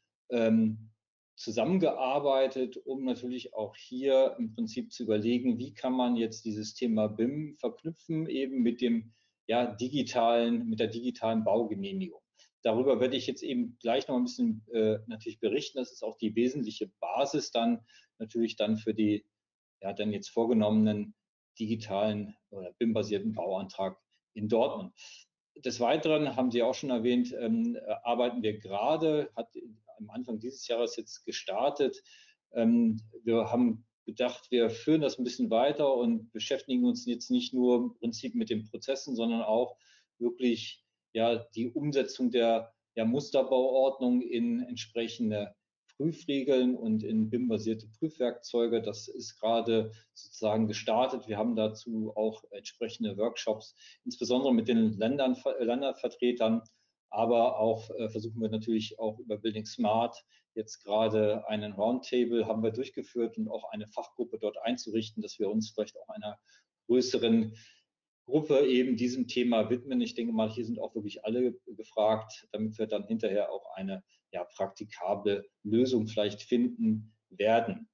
zusammengearbeitet, um natürlich auch hier im Prinzip zu überlegen, wie kann man jetzt dieses Thema BIM verknüpfen, eben mit dem mit der digitalen Baugenehmigung. Darüber werde ich jetzt eben gleich noch ein bisschen natürlich berichten. Das ist auch die wesentliche Basis dann natürlich dann für die dann jetzt vorgenommenen digitalen oder BIM-basierten Bauantrag in Dortmund. Des Weiteren, haben Sie auch schon erwähnt, arbeiten wir gerade, hat am Anfang dieses Jahres jetzt gestartet. Wir haben gedacht, wir führen das ein bisschen weiter und beschäftigen uns jetzt nicht nur im Prinzip mit den Prozessen, sondern auch wirklich die Umsetzung der Musterbauordnung in entsprechende Prüfregeln und in BIM-basierte Prüfwerkzeuge. Das ist gerade sozusagen gestartet. Wir haben dazu auch entsprechende Workshops, insbesondere mit den Ländervertretern, aber auch versuchen wir natürlich auch über Building Smart jetzt gerade einen Roundtable haben wir durchgeführt und auch eine Fachgruppe dort einzurichten, dass wir uns vielleicht auch einer größeren Gruppe eben diesem Thema widmen. Ich denke mal, hier sind auch wirklich alle gefragt, damit wir dann hinterher auch eine praktikable Lösung vielleicht finden werden.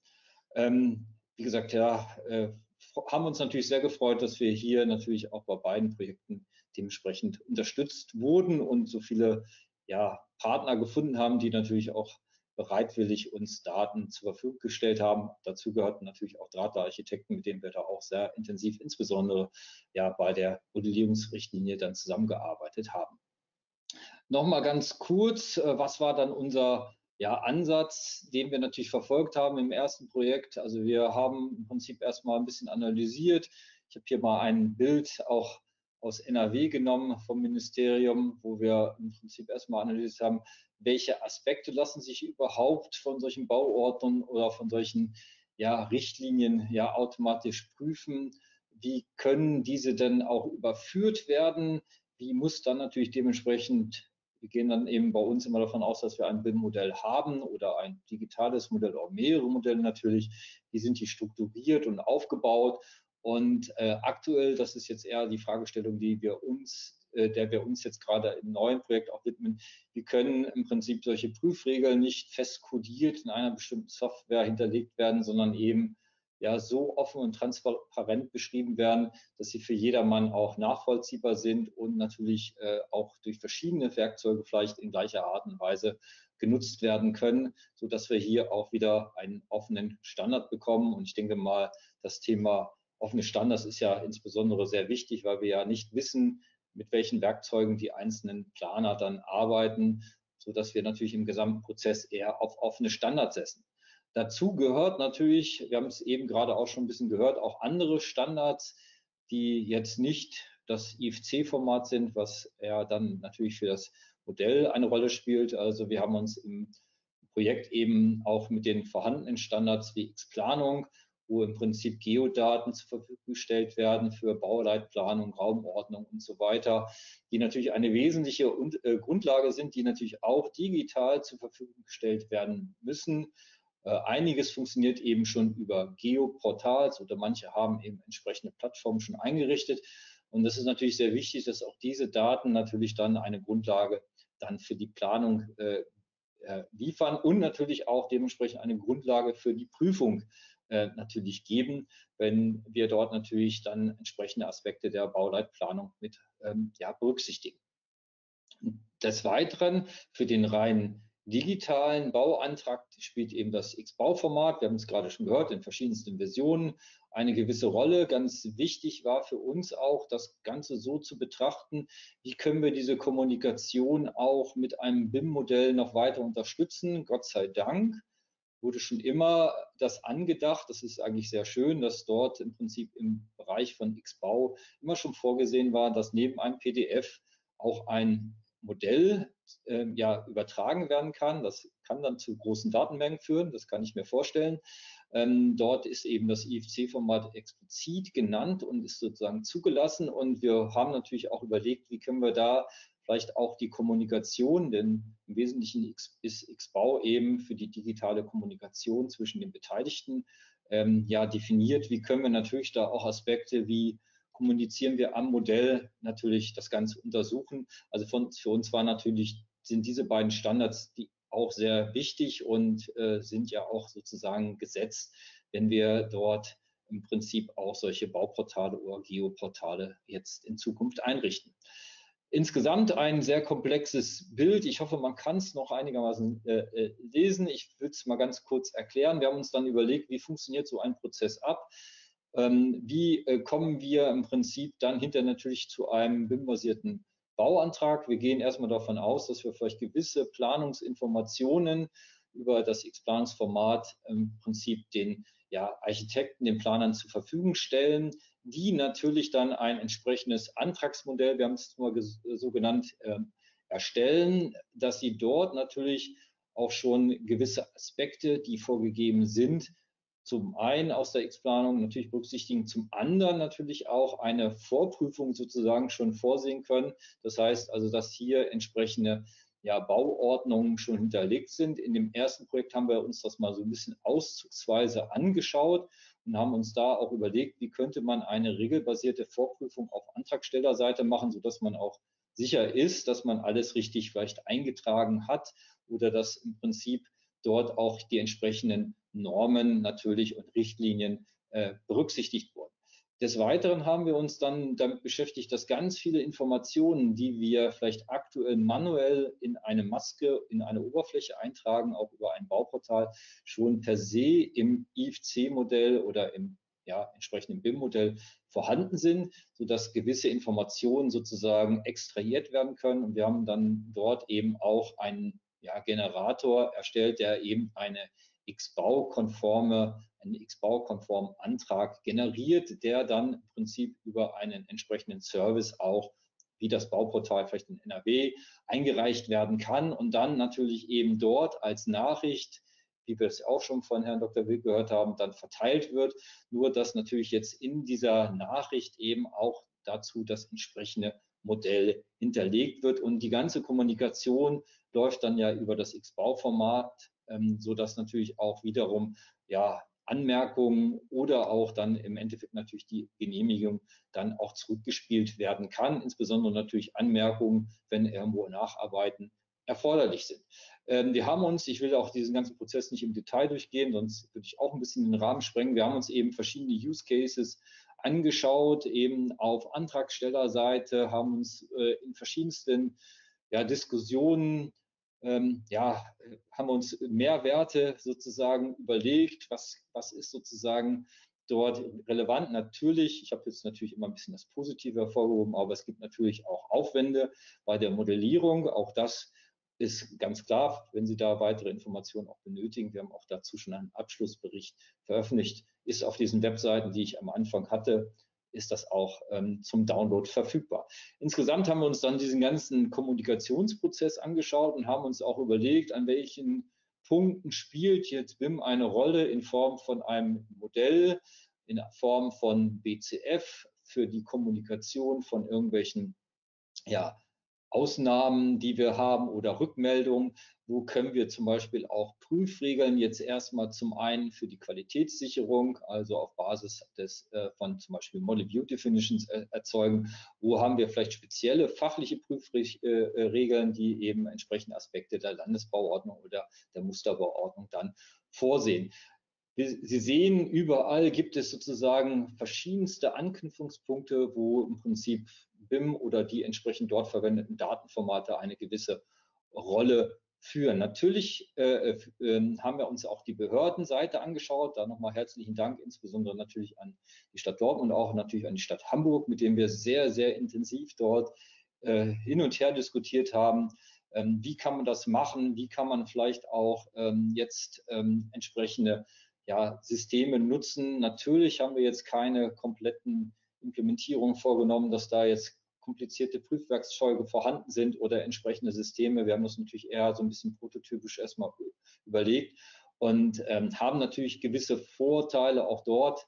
Wie gesagt, haben uns natürlich sehr gefreut, dass wir hier natürlich auch bei beiden Projekten dementsprechend unterstützt wurden und so viele Partner gefunden haben, die natürlich auch bereitwillig uns Daten zur Verfügung gestellt haben. Dazu gehörten natürlich auch Drahtler-Architekten, mit denen wir da auch sehr intensiv, insbesondere bei der Modellierungsrichtlinie dann zusammengearbeitet haben. Nochmal ganz kurz, was war dann unser Ansatz, den wir natürlich verfolgt haben im ersten Projekt? Also wir haben im Prinzip erstmal ein bisschen analysiert. Ich habe hier mal ein Bild auch aus NRW genommen vom Ministerium, wo wir im Prinzip erstmal analysiert haben, welche Aspekte lassen sich überhaupt von solchen Bauordnungen oder von solchen Richtlinien automatisch prüfen. Wie können diese denn auch überführt werden? Wie muss dann natürlich dementsprechend, wir gehen dann eben bei uns immer davon aus, dass wir ein BIM-Modell haben oder ein digitales Modell oder mehrere Modelle natürlich. Wie sind die strukturiert und aufgebaut? Und aktuell, das ist jetzt eher die Fragestellung, der wir uns jetzt gerade im neuen Projekt auch widmen. Wir können im Prinzip solche Prüfregeln nicht fest kodiert in einer bestimmten Software hinterlegt werden, sondern eben so offen und transparent beschrieben werden, dass sie für jedermann auch nachvollziehbar sind und natürlich auch durch verschiedene Werkzeuge vielleicht in gleicher Art und Weise genutzt werden können, sodass wir hier auch wieder einen offenen Standard bekommen. Und ich denke mal, das Thema offene Standards ist ja insbesondere sehr wichtig, weil wir ja nicht wissen, mit welchen Werkzeugen die einzelnen Planer dann arbeiten, sodass wir natürlich im gesamten Prozess eher auf offene Standards setzen. Dazu gehört natürlich, wir haben es eben gerade auch schon ein bisschen gehört, auch andere Standards, die jetzt nicht das IFC-Format sind, was ja dann natürlich für das Modell eine Rolle spielt. Also wir haben uns im Projekt eben auch mit den vorhandenen Standards wie X-Planung, wo im Prinzip Geodaten zur Verfügung gestellt werden für Bauleitplanung, Raumordnung und so weiter, die natürlich eine wesentliche Grundlage sind, die natürlich auch digital zur Verfügung gestellt werden müssen. Einiges funktioniert eben schon über Geoportals oder manche haben eben entsprechende Plattformen schon eingerichtet. Und das ist natürlich sehr wichtig, dass auch diese Daten natürlich dann eine Grundlage dann für die Planung liefern und natürlich auch dementsprechend eine Grundlage für die Prüfung natürlich geben, wenn wir dort natürlich dann entsprechende Aspekte der Bauleitplanung mit berücksichtigen. Des Weiteren für den reinen digitalen Bauantrag spielt eben das X-Bau-Format, wir haben es gerade schon gehört, in verschiedensten Versionen eine gewisse Rolle. Ganz wichtig war für uns auch, das Ganze so zu betrachten, wie können wir diese Kommunikation auch mit einem BIM-Modell noch weiter unterstützen. Gott sei Dank wurde schon immer das angedacht. Das ist eigentlich sehr schön, dass dort im Prinzip im Bereich von X-Bau immer schon vorgesehen war, dass neben einem PDF auch ein Modell übertragen werden kann. Das kann dann zu großen Datenmengen führen, das kann ich mir vorstellen. Dort ist eben das IFC-Format explizit genannt und ist sozusagen zugelassen. Und wir haben natürlich auch überlegt, wie können wir da vielleicht auch die Kommunikation, denn im Wesentlichen ist X-Bau eben für die digitale Kommunikation zwischen den Beteiligten definiert. Wie können wir natürlich da auch Aspekte wie kommunizieren wir am Modell natürlich das Ganze untersuchen. Also für uns sind diese beiden Standards die auch sehr wichtig und sind ja auch sozusagen gesetzt, wenn wir dort im Prinzip auch solche Bauportale oder Geoportale jetzt in Zukunft einrichten. Insgesamt ein sehr komplexes Bild. Ich hoffe, man kann es noch einigermaßen lesen. Ich will es mal ganz kurz erklären. Wir haben uns dann überlegt, wie funktioniert so ein Prozess ab? Wie kommen wir im Prinzip dann hinterher natürlich zu einem BIM-basierten Bauantrag? Wir gehen erstmal davon aus, dass wir vielleicht gewisse Planungsinformationen über das X-Planungsformat im Prinzip den Architekten, den Planern zur Verfügung stellen, die natürlich dann ein entsprechendes Antragsmodell, wir haben es mal so genannt, erstellen, dass sie dort natürlich auch schon gewisse Aspekte, die vorgegeben sind, zum einen aus der X-Planung natürlich berücksichtigen, zum anderen natürlich auch eine Vorprüfung sozusagen schon vorsehen können. Das heißt also, dass hier entsprechende Bauordnungen schon hinterlegt sind. In dem ersten Projekt haben wir uns das mal so ein bisschen auszugsweise angeschaut und haben uns da auch überlegt, wie könnte man eine regelbasierte Vorprüfung auf Antragstellerseite machen, sodass man auch sicher ist, dass man alles richtig vielleicht eingetragen hat oder dass im Prinzip dort auch die entsprechenden Normen natürlich und Richtlinien berücksichtigt wurden. Des Weiteren haben wir uns dann damit beschäftigt, dass ganz viele Informationen, die wir vielleicht aktuell manuell in eine Maske, in eine Oberfläche eintragen, auch über ein Bauportal, schon per se im IFC-Modell oder im entsprechenden BIM-Modell vorhanden sind, sodass gewisse Informationen sozusagen extrahiert werden können. Und wir haben dann dort eben auch einen Generator erstellt, der eben einen XBAU-konformen Antrag generiert, der dann im Prinzip über einen entsprechenden Service auch, wie das Bauportal vielleicht in NRW, eingereicht werden kann und dann natürlich eben dort als Nachricht, wie wir es auch schon von Herrn Dr. Wilk gehört haben, dann verteilt wird. Nur dass natürlich jetzt in dieser Nachricht eben auch dazu das entsprechende Modell hinterlegt wird. Und die ganze Kommunikation läuft dann ja über das XBAU-Format, sodass natürlich auch wiederum Anmerkungen oder auch dann im Endeffekt natürlich die Genehmigung dann auch zurückgespielt werden kann. Insbesondere natürlich Anmerkungen, wenn irgendwo Nacharbeiten erforderlich sind. Wir haben uns, ich will auch diesen ganzen Prozess nicht im Detail durchgehen, sonst würde ich auch ein bisschen den Rahmen sprengen. Wir haben uns eben verschiedene Use Cases angeschaut, eben auf Antragstellerseite, haben uns in verschiedensten Diskussionen haben wir uns Mehrwerte sozusagen überlegt, was ist sozusagen dort relevant. Natürlich, ich habe jetzt natürlich immer ein bisschen das Positive hervorgehoben, aber es gibt natürlich auch Aufwände bei der Modellierung. Auch das ist ganz klar, wenn Sie da weitere Informationen auch benötigen. Wir haben auch dazu schon einen Abschlussbericht veröffentlicht, ist auf diesen Webseiten, die ich am Anfang hatte, ist das auch zum Download verfügbar. Insgesamt haben wir uns dann diesen ganzen Kommunikationsprozess angeschaut und haben uns auch überlegt, an welchen Punkten spielt jetzt BIM eine Rolle in Form von einem Modell, in Form von BCF für die Kommunikation von irgendwelchen Ausnahmen, die wir haben oder Rückmeldungen. Wo können wir zum Beispiel auch Prüfregeln jetzt erstmal zum einen für die Qualitätssicherung, also auf Basis von zum Beispiel Model View Definitions erzeugen? Wo haben wir vielleicht spezielle fachliche Prüfregeln, die eben entsprechende Aspekte der Landesbauordnung oder der Musterbauordnung dann vorsehen? Sie sehen, überall gibt es sozusagen verschiedenste Anknüpfungspunkte, wo im Prinzip BIM oder die entsprechend dort verwendeten Datenformate eine gewisse Rolle führen. Natürlich haben wir uns auch die Behördenseite angeschaut. Da nochmal herzlichen Dank, insbesondere natürlich an die Stadt Dortmund und auch natürlich an die Stadt Hamburg, mit denen wir sehr, sehr intensiv dort hin und her diskutiert haben. Wie kann man das machen? Wie kann man vielleicht auch jetzt entsprechende Systeme nutzen? Natürlich haben wir jetzt keine kompletten Implementierungen vorgenommen, dass da jetzt komplizierte Prüfwerkzeuge vorhanden sind oder entsprechende Systeme. Wir haben das natürlich eher so ein bisschen prototypisch erstmal überlegt und haben natürlich gewisse Vorteile auch dort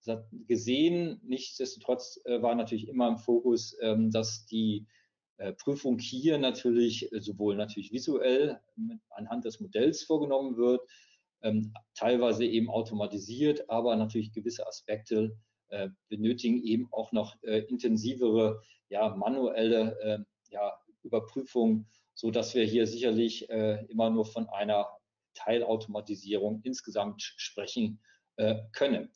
gesehen. Nichtsdestotrotz war natürlich immer im Fokus, dass die Prüfung hier natürlich sowohl natürlich visuell anhand des Modells vorgenommen wird, teilweise eben automatisiert, aber natürlich gewisse Aspekte benötigen eben auch noch intensivere manuelle Überprüfung, so dass wir hier sicherlich immer nur von einer Teilautomatisierung insgesamt sprechen können.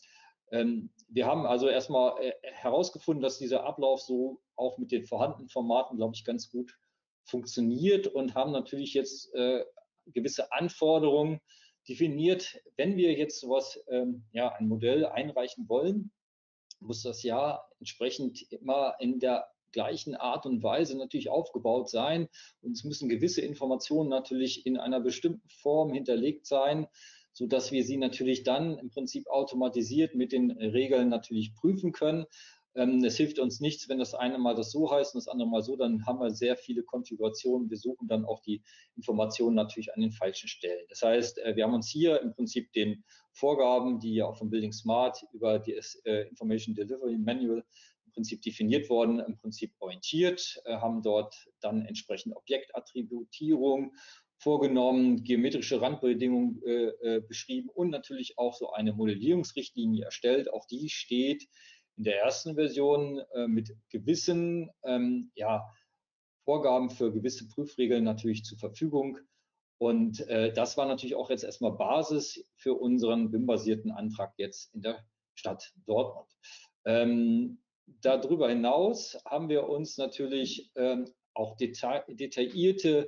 Wir haben also erstmal herausgefunden, dass dieser Ablauf so auch mit den vorhandenen Formaten, glaube ich, ganz gut funktioniert und haben natürlich jetzt gewisse Anforderungen definiert. Wenn wir jetzt sowas, ein Modell einreichen wollen, muss das entsprechend immer in der gleichen Art und Weise natürlich aufgebaut sein und es müssen gewisse Informationen natürlich in einer bestimmten Form hinterlegt sein, so dass wir sie natürlich dann im Prinzip automatisiert mit den Regeln natürlich prüfen können. Es hilft uns nichts, wenn das eine mal das so heißt und das andere mal so, dann haben wir sehr viele Konfigurationen. Wir suchen dann auch die Informationen natürlich an den falschen Stellen. Das heißt, wir haben uns hier im Prinzip den Vorgaben, die ja auch vom Building Smart über das Information Delivery Manual im Prinzip definiert worden, im Prinzip orientiert, haben dort dann entsprechend Objektattributierung, vorgenommen, geometrische Randbedingungen beschrieben und natürlich auch so eine Modellierungsrichtlinie erstellt. Auch die steht in der ersten Version mit gewissen Vorgaben für gewisse Prüfregeln natürlich zur Verfügung. Und das war natürlich auch jetzt erstmal Basis für unseren BIM-basierten Antrag jetzt in der Stadt Dortmund. Darüber hinaus haben wir uns natürlich auch detaillierte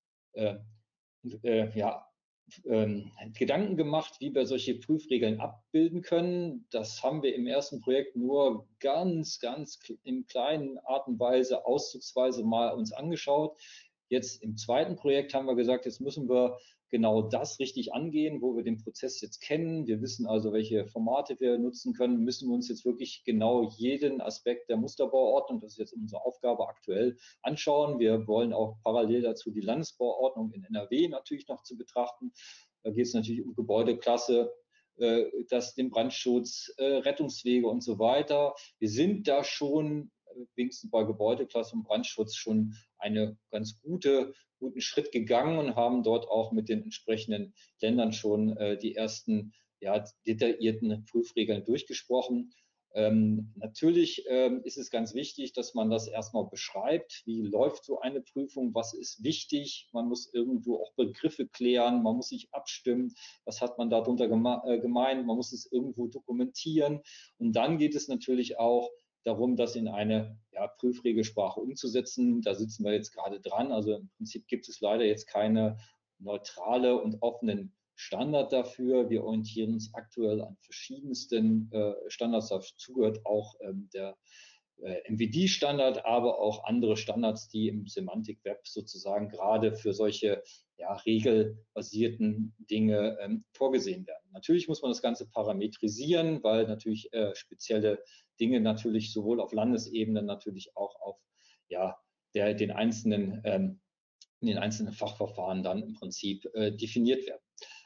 Gedanken gemacht, wie wir solche Prüfregeln abbilden können. Das haben wir im ersten Projekt nur ganz in kleinen Art und Weise, auszugsweise mal uns angeschaut. Jetzt im zweiten Projekt haben wir gesagt, jetzt müssen wir genau das richtig angehen, wo wir den Prozess jetzt kennen. Wir wissen also, welche Formate wir nutzen können, müssen wir uns jetzt wirklich genau jeden Aspekt der Musterbauordnung, das ist jetzt unsere Aufgabe aktuell, anschauen. Wir wollen auch parallel dazu die Landesbauordnung in NRW natürlich noch zu betrachten. Da geht es natürlich um Gebäudeklasse, den Brandschutz, Rettungswege und so weiter. Wir sind da schon wenigstens bei Gebäudeklasse und Brandschutz schon einen ganz guten Schritt gegangen und haben dort auch mit den entsprechenden Ländern schon die ersten detaillierten Prüfregeln durchgesprochen. Natürlich ist es ganz wichtig, dass man das erstmal beschreibt. Wie läuft so eine Prüfung? Was ist wichtig? Man muss irgendwo auch Begriffe klären. Man muss sich abstimmen. Was hat man darunter gemeint? Man muss es irgendwo dokumentieren. Und dann geht es natürlich auch darum, das in eine Prüfregelsprache umzusetzen. Da sitzen wir jetzt gerade dran. Also im Prinzip gibt es leider jetzt keine neutrale und offenen Standard dafür. Wir orientieren uns aktuell an verschiedensten Standards. Dazu gehört auch der MVD-Standard, aber auch andere Standards, die im Semantic-Web sozusagen gerade für solche regelbasierten Dinge vorgesehen werden. Natürlich muss man das Ganze parametrisieren, weil natürlich spezielle Dinge natürlich sowohl auf Landesebene natürlich auch auf in den einzelnen Fachverfahren dann im Prinzip definiert werden.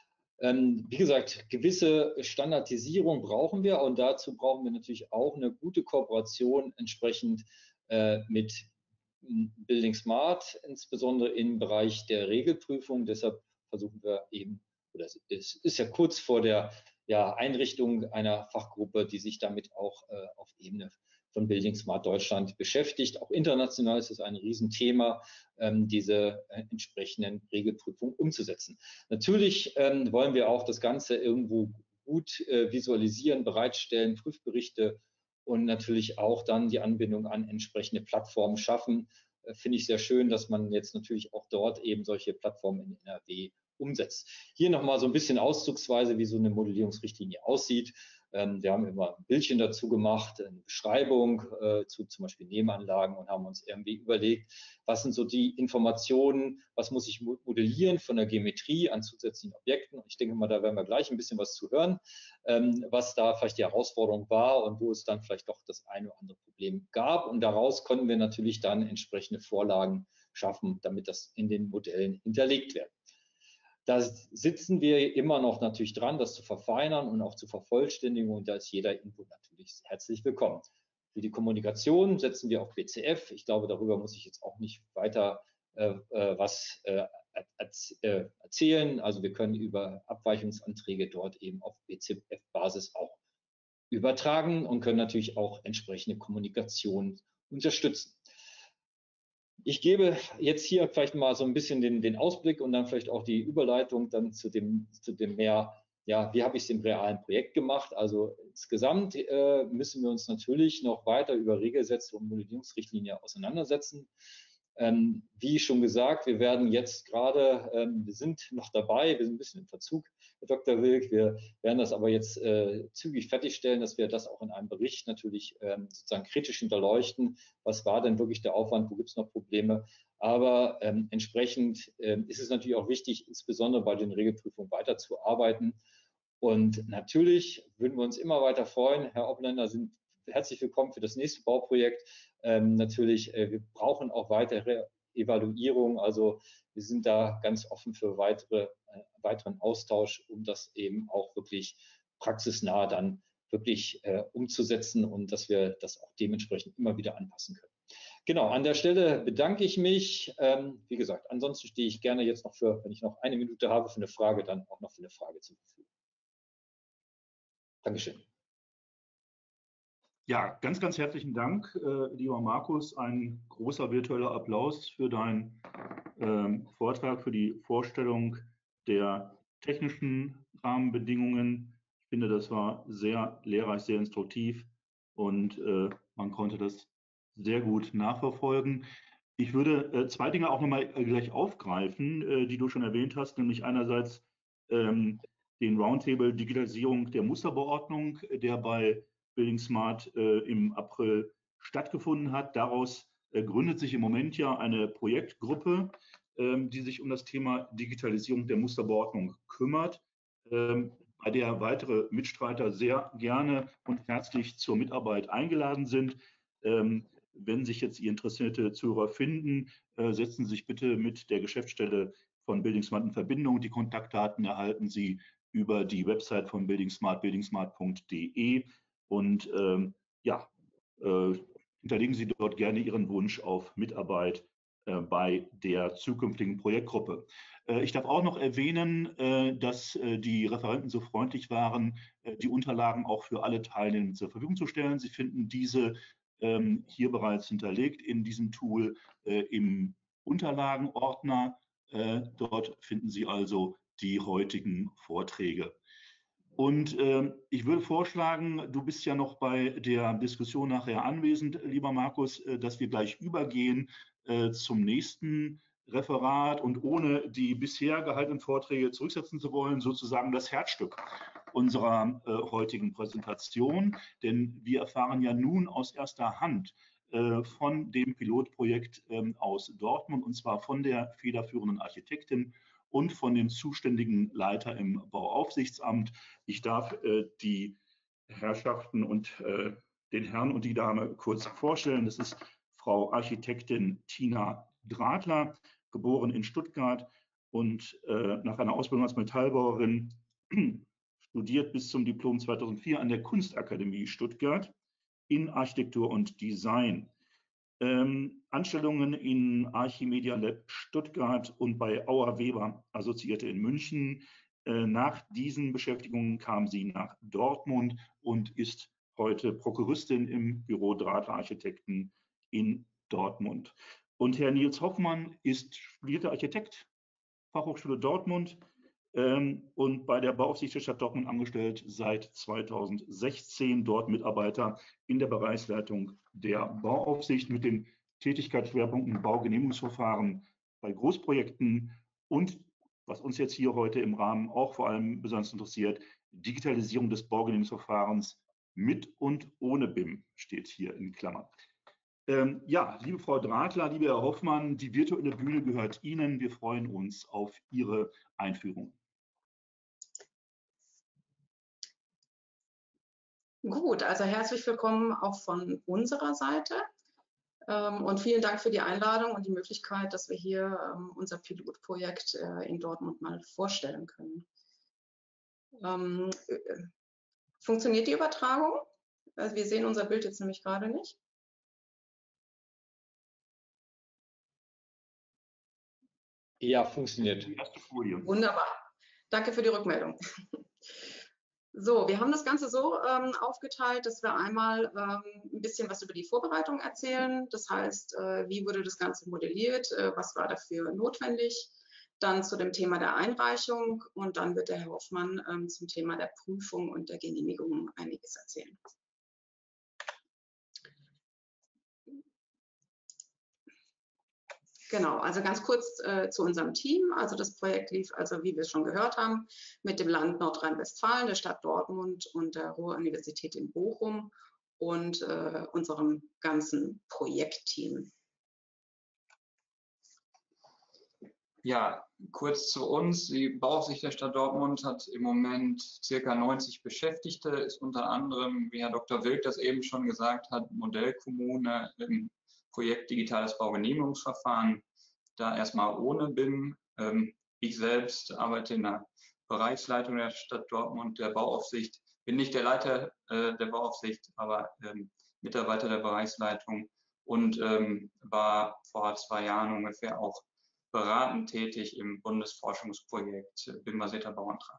Wie gesagt, gewisse Standardisierung brauchen wir und dazu brauchen wir natürlich auch eine gute Kooperation entsprechend mit Building Smart, insbesondere im Bereich der Regelprüfung. Deshalb versuchen wir eben, oder es ist ja kurz vor der Einrichtung einer Fachgruppe, die sich damit auch auf Ebene von Building Smart Deutschland beschäftigt. Auch international ist es ein Riesenthema, diese entsprechenden Regelprüfungen umzusetzen. Natürlich wollen wir auch das Ganze irgendwo gut visualisieren, bereitstellen, Prüfberichte und natürlich auch dann die Anbindung an entsprechende Plattformen schaffen. Finde ich sehr schön, dass man jetzt natürlich auch dort eben solche Plattformen in NRW umsetzt. Hier nochmal so ein bisschen auszugsweise, wie so eine Modellierungsrichtlinie aussieht. Wir haben immer ein Bildchen dazu gemacht, eine Beschreibung zu zum Beispiel Nebenanlagen und haben uns irgendwie überlegt, was sind so die Informationen, was muss ich modellieren von der Geometrie an zusätzlichen Objekten. Und ich denke mal, da werden wir gleich ein bisschen was zu hören, was da vielleicht die Herausforderung war und wo es dann vielleicht doch das eine oder andere Problem gab. Und daraus konnten wir natürlich dann entsprechende Vorlagen schaffen, damit das in den Modellen hinterlegt wird. Da sitzen wir immer noch natürlich dran, das zu verfeinern und auch zu vervollständigen und da ist jeder Input natürlich herzlich willkommen. Für die Kommunikation setzen wir auf BCF. Ich glaube, darüber muss ich jetzt auch nicht weiter was erzählen. Also wir können über Abweichungsanträge dort eben auf BCF-Basis auch übertragen und können natürlich auch entsprechende Kommunikation unterstützen. Ich gebe jetzt hier vielleicht mal so ein bisschen den Ausblick und dann vielleicht auch die Überleitung dann zu dem mehr, wie habe ich es im realen Projekt gemacht. Also insgesamt müssen wir uns natürlich noch weiter über Regelsätze und Modellierungsrichtlinie auseinandersetzen. Wie schon gesagt, wir werden jetzt gerade, wir sind noch dabei, wir sind ein bisschen im Verzug, Herr Dr. Wilk, wir werden das aber jetzt zügig fertigstellen, dass wir das auch in einem Bericht natürlich sozusagen kritisch hinterleuchten. Was war denn wirklich der Aufwand, wo gibt es noch Probleme? Aber entsprechend ist es natürlich auch wichtig, insbesondere bei den Regelprüfungen weiterzuarbeiten. Und natürlich würden wir uns immer weiter freuen. Herr Opländer, sind herzlich willkommen für das nächste Bauprojekt. Natürlich, wir brauchen auch weitere Evaluierung. Also wir sind da ganz offen für weiteren Austausch, um das eben auch wirklich praxisnah dann wirklich umzusetzen und dass wir das auch dementsprechend immer wieder anpassen können. Genau, an der Stelle bedanke ich mich. Wie gesagt, ansonsten stehe ich gerne jetzt noch für, wenn ich noch eine Minute habe für eine Frage, dann auch noch für eine Frage zur Verfügung. Dankeschön. Ja, ganz, ganz herzlichen Dank, lieber Markus. Ein großer virtueller Applaus für deinen Vortrag, für die Vorstellung der technischen Rahmenbedingungen. Ich finde, das war sehr lehrreich, sehr instruktiv und man konnte das sehr gut nachverfolgen. Ich würde zwei Dinge auch nochmal gleich aufgreifen, die du schon erwähnt hast, nämlich einerseits den Roundtable Digitalisierung der Musterbeordnung, der bei Building Smart im April stattgefunden hat. Daraus gründet sich im Moment ja eine Projektgruppe, die sich um das Thema Digitalisierung der Musterbeordnung kümmert, bei der weitere Mitstreiter sehr gerne und herzlich zur Mitarbeit eingeladen sind. Wenn sich jetzt Interessierte Zuhörer finden, setzen Sie sich bitte mit der Geschäftsstelle von Building Smart in Verbindung. Die Kontaktdaten erhalten Sie über die Website von Building Smart, buildingsmart.de. Und hinterlegen Sie dort gerne Ihren Wunsch auf Mitarbeit bei der zukünftigen Projektgruppe. Ich darf auch noch erwähnen, dass die Referenten so freundlich waren, die Unterlagen auch für alle Teilnehmer zur Verfügung zu stellen. Sie finden diese hier bereits hinterlegt in diesem Tool im Unterlagenordner. Dort finden Sie also die heutigen Vorträge. Und ich würde vorschlagen, du bist ja noch bei der Diskussion nachher anwesend, lieber Markus, dass wir gleich übergehen zum nächsten Referat und ohne die bisher gehaltenen Vorträge zurücksetzen zu wollen, sozusagen das Herzstück unserer heutigen Präsentation. Denn wir erfahren ja nun aus erster Hand von dem Pilotprojekt aus Dortmund, und zwar von der federführenden Architektin und von dem zuständigen Leiter im Bauaufsichtsamt. Ich darf die Herrschaften und den Herrn und die Dame kurz vorstellen. Das ist Frau Architektin Tina Dratler, geboren in Stuttgart und nach einer Ausbildung als Metallbauerin studiert bis zum Diplom 2004 an der Kunstakademie Stuttgart in Architektur und Design. Anstellungen in Archimedia Lab Stuttgart und bei Auer Weber Assoziierte in München. Nach diesen Beschäftigungen kam sie nach Dortmund und ist heute Prokuristin im Büro Dratler Architekten in Dortmund. Und Herr Nils Hoffmann ist studierter Architekt, Fachhochschule Dortmund, und bei der Bauaufsicht der Stadt Dortmund angestellt seit 2016, dort Mitarbeiter in der Bereichsleitung der Bauaufsicht mit den Tätigkeitsschwerpunkten Baugenehmigungsverfahren bei Großprojekten und, was uns jetzt hier heute im Rahmen auch vor allem besonders interessiert, Digitalisierung des Baugenehmigungsverfahrens mit und ohne BIM steht hier in Klammern. Ja, liebe Frau Dratler, lieber Herr Hoffmann, die virtuelle Bühne gehört Ihnen. Wir freuen uns auf Ihre Einführung. Gut, also herzlich willkommen auch von unserer Seite und vielen Dank für die Einladung und die Möglichkeit, dass wir hier unser Pilotprojekt in Dortmund mal vorstellen können. Funktioniert die Übertragung? Also wir sehen unser Bild jetzt nämlich gerade nicht. Ja, funktioniert. Die erste Folie. Wunderbar. Danke für die Rückmeldung. So, wir haben das Ganze so aufgeteilt, dass wir einmal ein bisschen was über die Vorbereitung erzählen. Das heißt, wie wurde das Ganze modelliert, was war dafür notwendig, dann zu dem Thema der Einreichung und dann wird der Herr Hoffmann zum Thema der Prüfung und der Genehmigung einiges erzählen. Genau, also ganz kurz zu unserem Team. Also das Projekt lief, also wie wir schon gehört haben, mit dem Land Nordrhein-Westfalen, der Stadt Dortmund und der Ruhr-Universität in Bochum und unserem ganzen Projektteam. Ja, kurz zu uns. Die Bauaufsicht der Stadt Dortmund hat im Moment ca. 90 Beschäftigte, ist unter anderem, wie Herr Dr. Wilk das eben schon gesagt hat, Modellkommune im Projekt Digitales Baugenehmigungsverfahren, da erstmal ohne BIM. Ich selbst arbeite in der Bereichsleitung der Stadt Dortmund, der Bauaufsicht, bin nicht der Leiter der Bauaufsicht, aber Mitarbeiter der Bereichsleitung und war vor 2 Jahren ungefähr auch beratend tätig im Bundesforschungsprojekt BIM-basierter Bauantrag.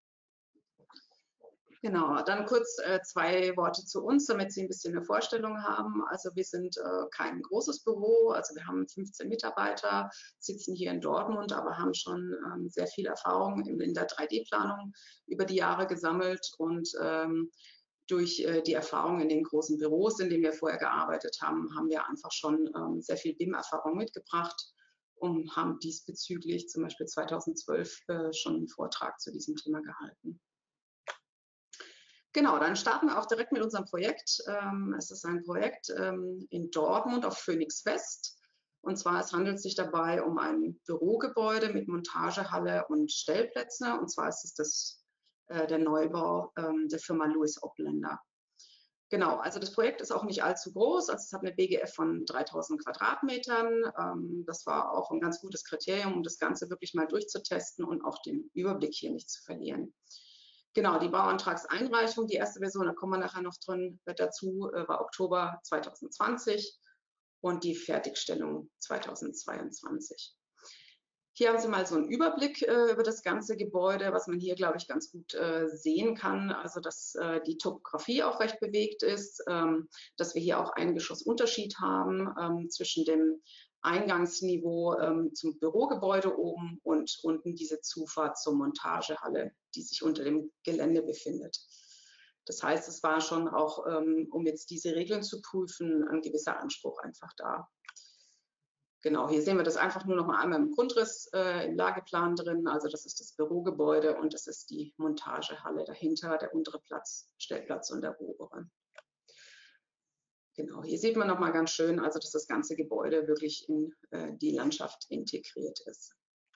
Genau, dann kurz 2 Worte zu uns, damit Sie ein bisschen eine Vorstellung haben. Also wir sind kein großes Büro, also wir haben 15 Mitarbeiter, sitzen hier in Dortmund, aber haben schon sehr viel Erfahrung in der 3D-Planung über die Jahre gesammelt und durch die Erfahrung in den großen Büros, in denen wir vorher gearbeitet haben, haben wir einfach schon sehr viel BIM-Erfahrung mitgebracht und haben diesbezüglich zum Beispiel 2012 schon einen Vortrag zu diesem Thema gehalten. Genau, dann starten wir auch direkt mit unserem Projekt. Es ist ein Projekt in Dortmund auf Phoenix West. Und zwar, es handelt sich dabei um ein Bürogebäude mit Montagehalle und Stellplätze. Und zwar ist es der Neubau der Firma Lewis Opländer. Genau, also das Projekt ist auch nicht allzu groß. Also es hat eine BGF von 3000 Quadratmetern. Das war auch ein ganz gutes Kriterium, um das Ganze wirklich mal durchzutesten und auch den Überblick hier nicht zu verlieren. Genau, die Bauantragseinreichung, die erste Version, da kommen wir nachher noch drin dazu, war Oktober 2020 und die Fertigstellung 2022. Hier haben Sie mal so einen Überblick über das ganze Gebäude, was man hier, glaube ich, ganz gut sehen kann. Also, dass die Topografie auch recht bewegt ist, dass wir hier auch einen Geschossunterschied haben zwischen dem Eingangsniveau zum Bürogebäude oben und unten diese Zufahrt zur Montagehalle, die sich unter dem Gelände befindet. Das heißt, es war schon auch, um jetzt diese Regeln zu prüfen, ein gewisser Anspruch einfach da. Genau, hier sehen wir das einfach nur noch mal einmal im Grundriss im Lageplan drin. Also das ist das Bürogebäude und das ist die Montagehalle dahinter, der untere Stellplatz und der obere. Genau, hier sieht man noch mal ganz schön, also dass das ganze Gebäude wirklich in die Landschaft integriert ist.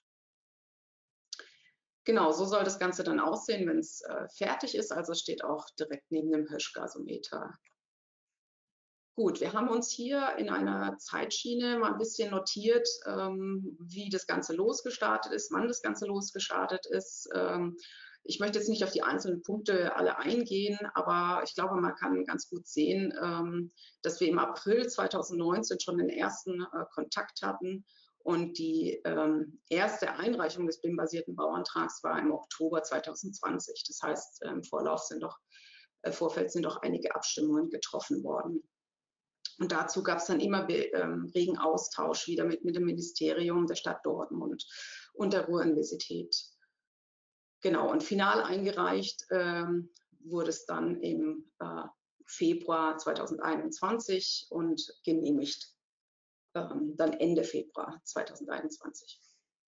Genau, so soll das Ganze dann aussehen, wenn es fertig ist. Also es steht auch direkt neben dem Höschgasometer. Gut, wir haben uns hier in einer Zeitschiene mal ein bisschen notiert, wie das Ganze losgestartet ist, wann das Ganze losgestartet ist. Ich möchte jetzt nicht auf die einzelnen Punkte alle eingehen, aber ich glaube, man kann ganz gut sehen, dass wir im April 2019 schon den ersten Kontakt hatten und die erste Einreichung des BIM-basierten Bauantrags war im Oktober 2020. Das heißt, im Vorfeld sind doch einige Abstimmungen getroffen worden. Und dazu gab es dann immer regen Austausch wieder mit dem Ministerium der Stadt Dortmund und der Ruhr-Universität. Genau, und final eingereicht wurde es dann im Februar 2021 und genehmigt dann Ende Februar 2021.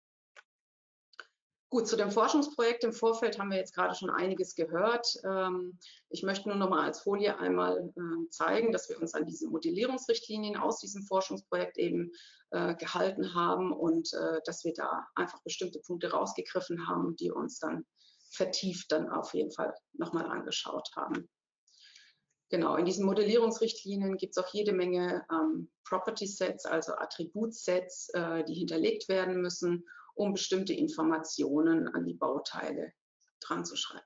Gut, zu dem Forschungsprojekt im Vorfeld haben wir jetzt gerade schon einiges gehört. Ich möchte nur noch mal als Folie einmal zeigen, dass wir uns an diese Modellierungsrichtlinien aus diesem Forschungsprojekt eben gehalten haben und dass wir da einfach bestimmte Punkte rausgegriffen haben, die wir uns dann vertieft dann auf jeden Fall noch mal angeschaut haben. Genau, in diesen Modellierungsrichtlinien gibt es auch jede Menge Property Sets, also Attributsets, die hinterlegt werden müssen, um bestimmte Informationen an die Bauteile dran zu schreiben.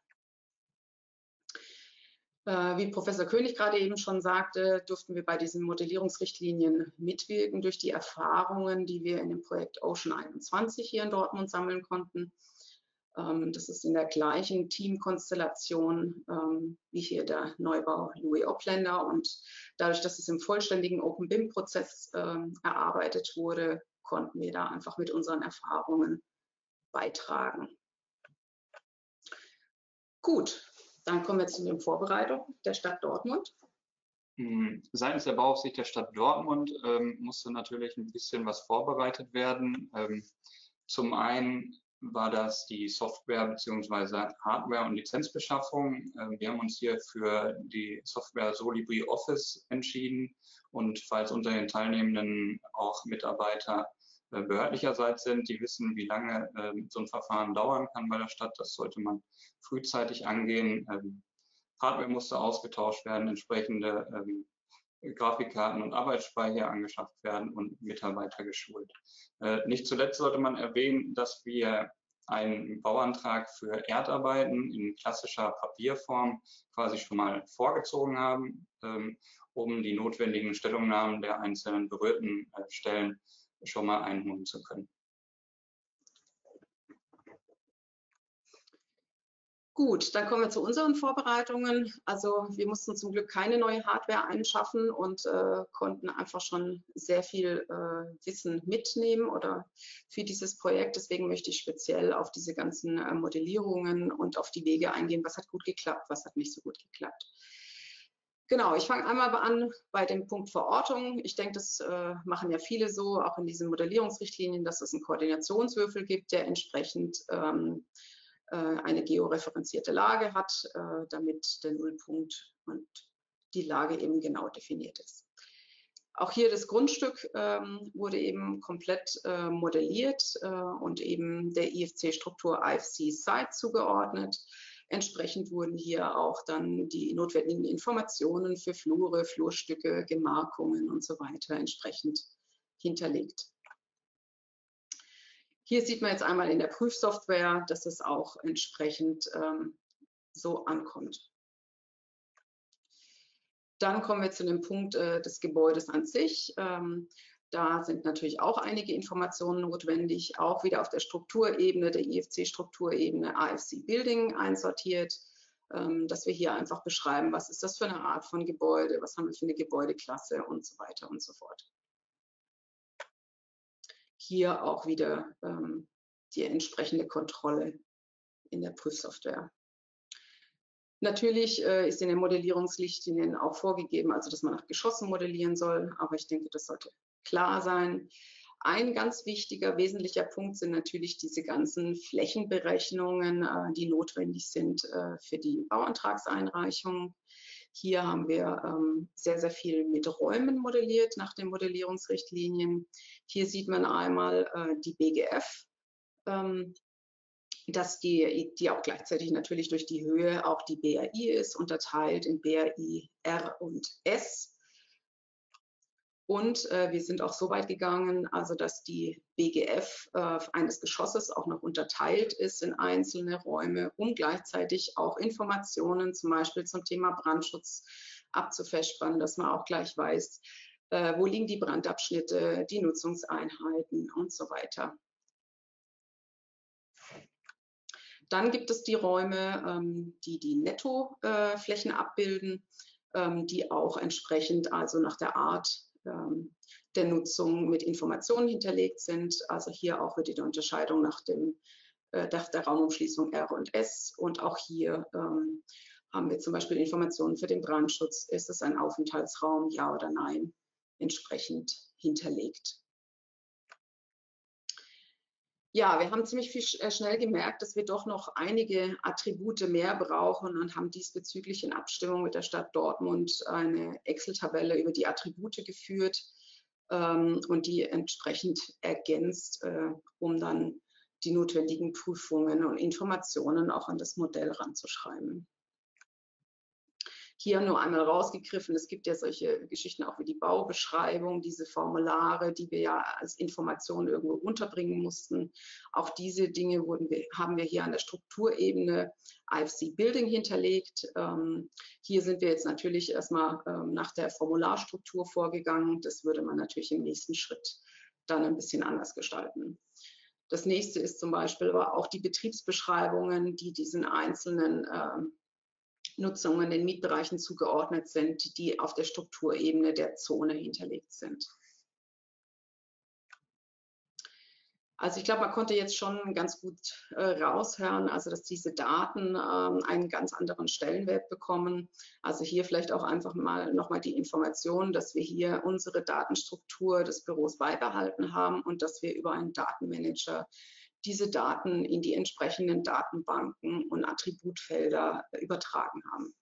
Wie Professor König gerade eben schon sagte, durften wir bei diesen Modellierungsrichtlinien mitwirken durch die Erfahrungen, die wir in dem Projekt Ocean 21 hier in Dortmund sammeln konnten. Das ist in der gleichen Teamkonstellation wie hier der Neubau Lewis Opländer und dadurch, dass es im vollständigen Open BIM-Prozess erarbeitet wurde, konnten wir da einfach mit unseren Erfahrungen beitragen. Gut, dann kommen wir zu den Vorbereitungen der Stadt Dortmund. Seitens der Bauaufsicht der Stadt Dortmund musste natürlich ein bisschen was vorbereitet werden. Zum einen war das die Software bzw. Hardware- und Lizenzbeschaffung. Wir haben uns hier für die Software Solibri Office entschieden und falls unter den Teilnehmenden auch Mitarbeiter behördlicherseits sind, die wissen, wie lange so ein Verfahren dauern kann bei der Stadt. Das sollte man frühzeitig angehen. Hardware musste ausgetauscht werden, entsprechende Grafikkarten und Arbeitsspeicher angeschafft werden und Mitarbeiter geschult. Nicht zuletzt sollte man erwähnen, dass wir einen Bauantrag für Erdarbeiten in klassischer Papierform quasi schon mal vorgezogen haben. um die notwendigen Stellungnahmen der einzelnen berührten Stellen schon mal einholen zu können. Gut, dann kommen wir zu unseren Vorbereitungen. Also wir mussten zum Glück keine neue Hardware einschaffen und konnten einfach schon sehr viel Wissen mitnehmen oder für dieses Projekt. Deswegen möchte ich speziell auf diese ganzen Modellierungen und auf die Wege eingehen. Was hat gut geklappt, was hat nicht so gut geklappt. Genau, ich fange einmal an bei dem Punkt Verortung. Ich denke, das machen ja viele so, auch in diesen Modellierungsrichtlinien, dass es einen Koordinationswürfel gibt, der entsprechend eine georeferenzierte Lage hat, damit der Nullpunkt und die Lage eben genau definiert ist. Auch hier das Grundstück wurde eben komplett modelliert und eben der IFC-Struktur IFC-Site zugeordnet. Entsprechend wurden hier auch dann die notwendigen Informationen für Flure, Flurstücke, Gemarkungen und so weiter entsprechend hinterlegt. Hier sieht man jetzt einmal in der Prüfsoftware, dass es auch entsprechend so ankommt. Dann kommen wir zu dem Punkt des Gebäudes an sich. Da sind natürlich auch einige Informationen notwendig, auch wieder auf der Strukturebene, der IFC-Strukturebene AFC Building einsortiert, dass wir hier einfach beschreiben, was ist das für eine Art von Gebäude, was haben wir für eine Gebäudeklasse und so weiter und so fort. Hier auch wieder die entsprechende Kontrolle in der Prüfsoftware. Natürlich ist in den Modellierungsrichtlinien auch vorgegeben, also dass man nach Geschossen modellieren soll, aber ich denke, das sollte klar sein. Ein ganz wichtiger, wesentlicher Punkt sind natürlich diese ganzen Flächenberechnungen, die notwendig sind für die Bauantragseinreichung. Hier haben wir sehr, sehr viel mit Räumen modelliert nach den Modellierungsrichtlinien. Hier sieht man einmal die BGF, dass die auch gleichzeitig natürlich durch die Höhe auch die BRI ist, unterteilt in BRI R und S. Und wir sind auch so weit gegangen, also dass die BGF eines Geschosses auch noch unterteilt ist in einzelne Räume, um gleichzeitig auch Informationen zum Beispiel zum Thema Brandschutz abzufespern, dass man auch gleich weiß, wo liegen die Brandabschnitte, die Nutzungseinheiten und so weiter. Dann gibt es die Räume, die die Nettoflächen abbilden, die auch entsprechend also nach der Art der Nutzung mit Informationen hinterlegt sind. Also hier auch wieder die Unterscheidung nach der Raumumschließung R und S. Und auch hier haben wir zum Beispiel Informationen für den Brandschutz. Ist es ein Aufenthaltsraum, ja oder nein, entsprechend hinterlegt. Ja, wir haben ziemlich schnell gemerkt, dass wir doch noch einige Attribute mehr brauchen und haben diesbezüglich in Abstimmung mit der Stadt Dortmund eine Excel-Tabelle über die Attribute geführt und die entsprechend ergänzt, um dann die notwendigen Prüfungen und Informationen auch an das Modell ranzuschreiben. Hier nur einmal rausgegriffen, es gibt ja solche Geschichten auch wie die Baubeschreibung, diese Formulare, die wir ja als Informationen irgendwo unterbringen mussten. Auch diese Dinge haben wir hier an der Strukturebene IFC Building hinterlegt. Hier sind wir jetzt natürlich erstmal nach der Formularstruktur vorgegangen. Das würde man natürlich im nächsten Schritt dann ein bisschen anders gestalten. Das nächste ist zum Beispiel aber auch die Betriebsbeschreibungen, die diesen einzelnen Nutzungen den Mietbereichen zugeordnet sind, die auf der Strukturebene der Zone hinterlegt sind. Also ich glaube, man konnte jetzt schon ganz gut raushören, also dass diese Daten einen ganz anderen Stellenwert bekommen. Also hier vielleicht auch einfach mal nochmal die Information, dass wir hier unsere Datenstruktur des Büros beibehalten haben und dass wir über einen Datenmanager diese Daten in die entsprechenden Datenbanken und Attributfelder übertragen haben.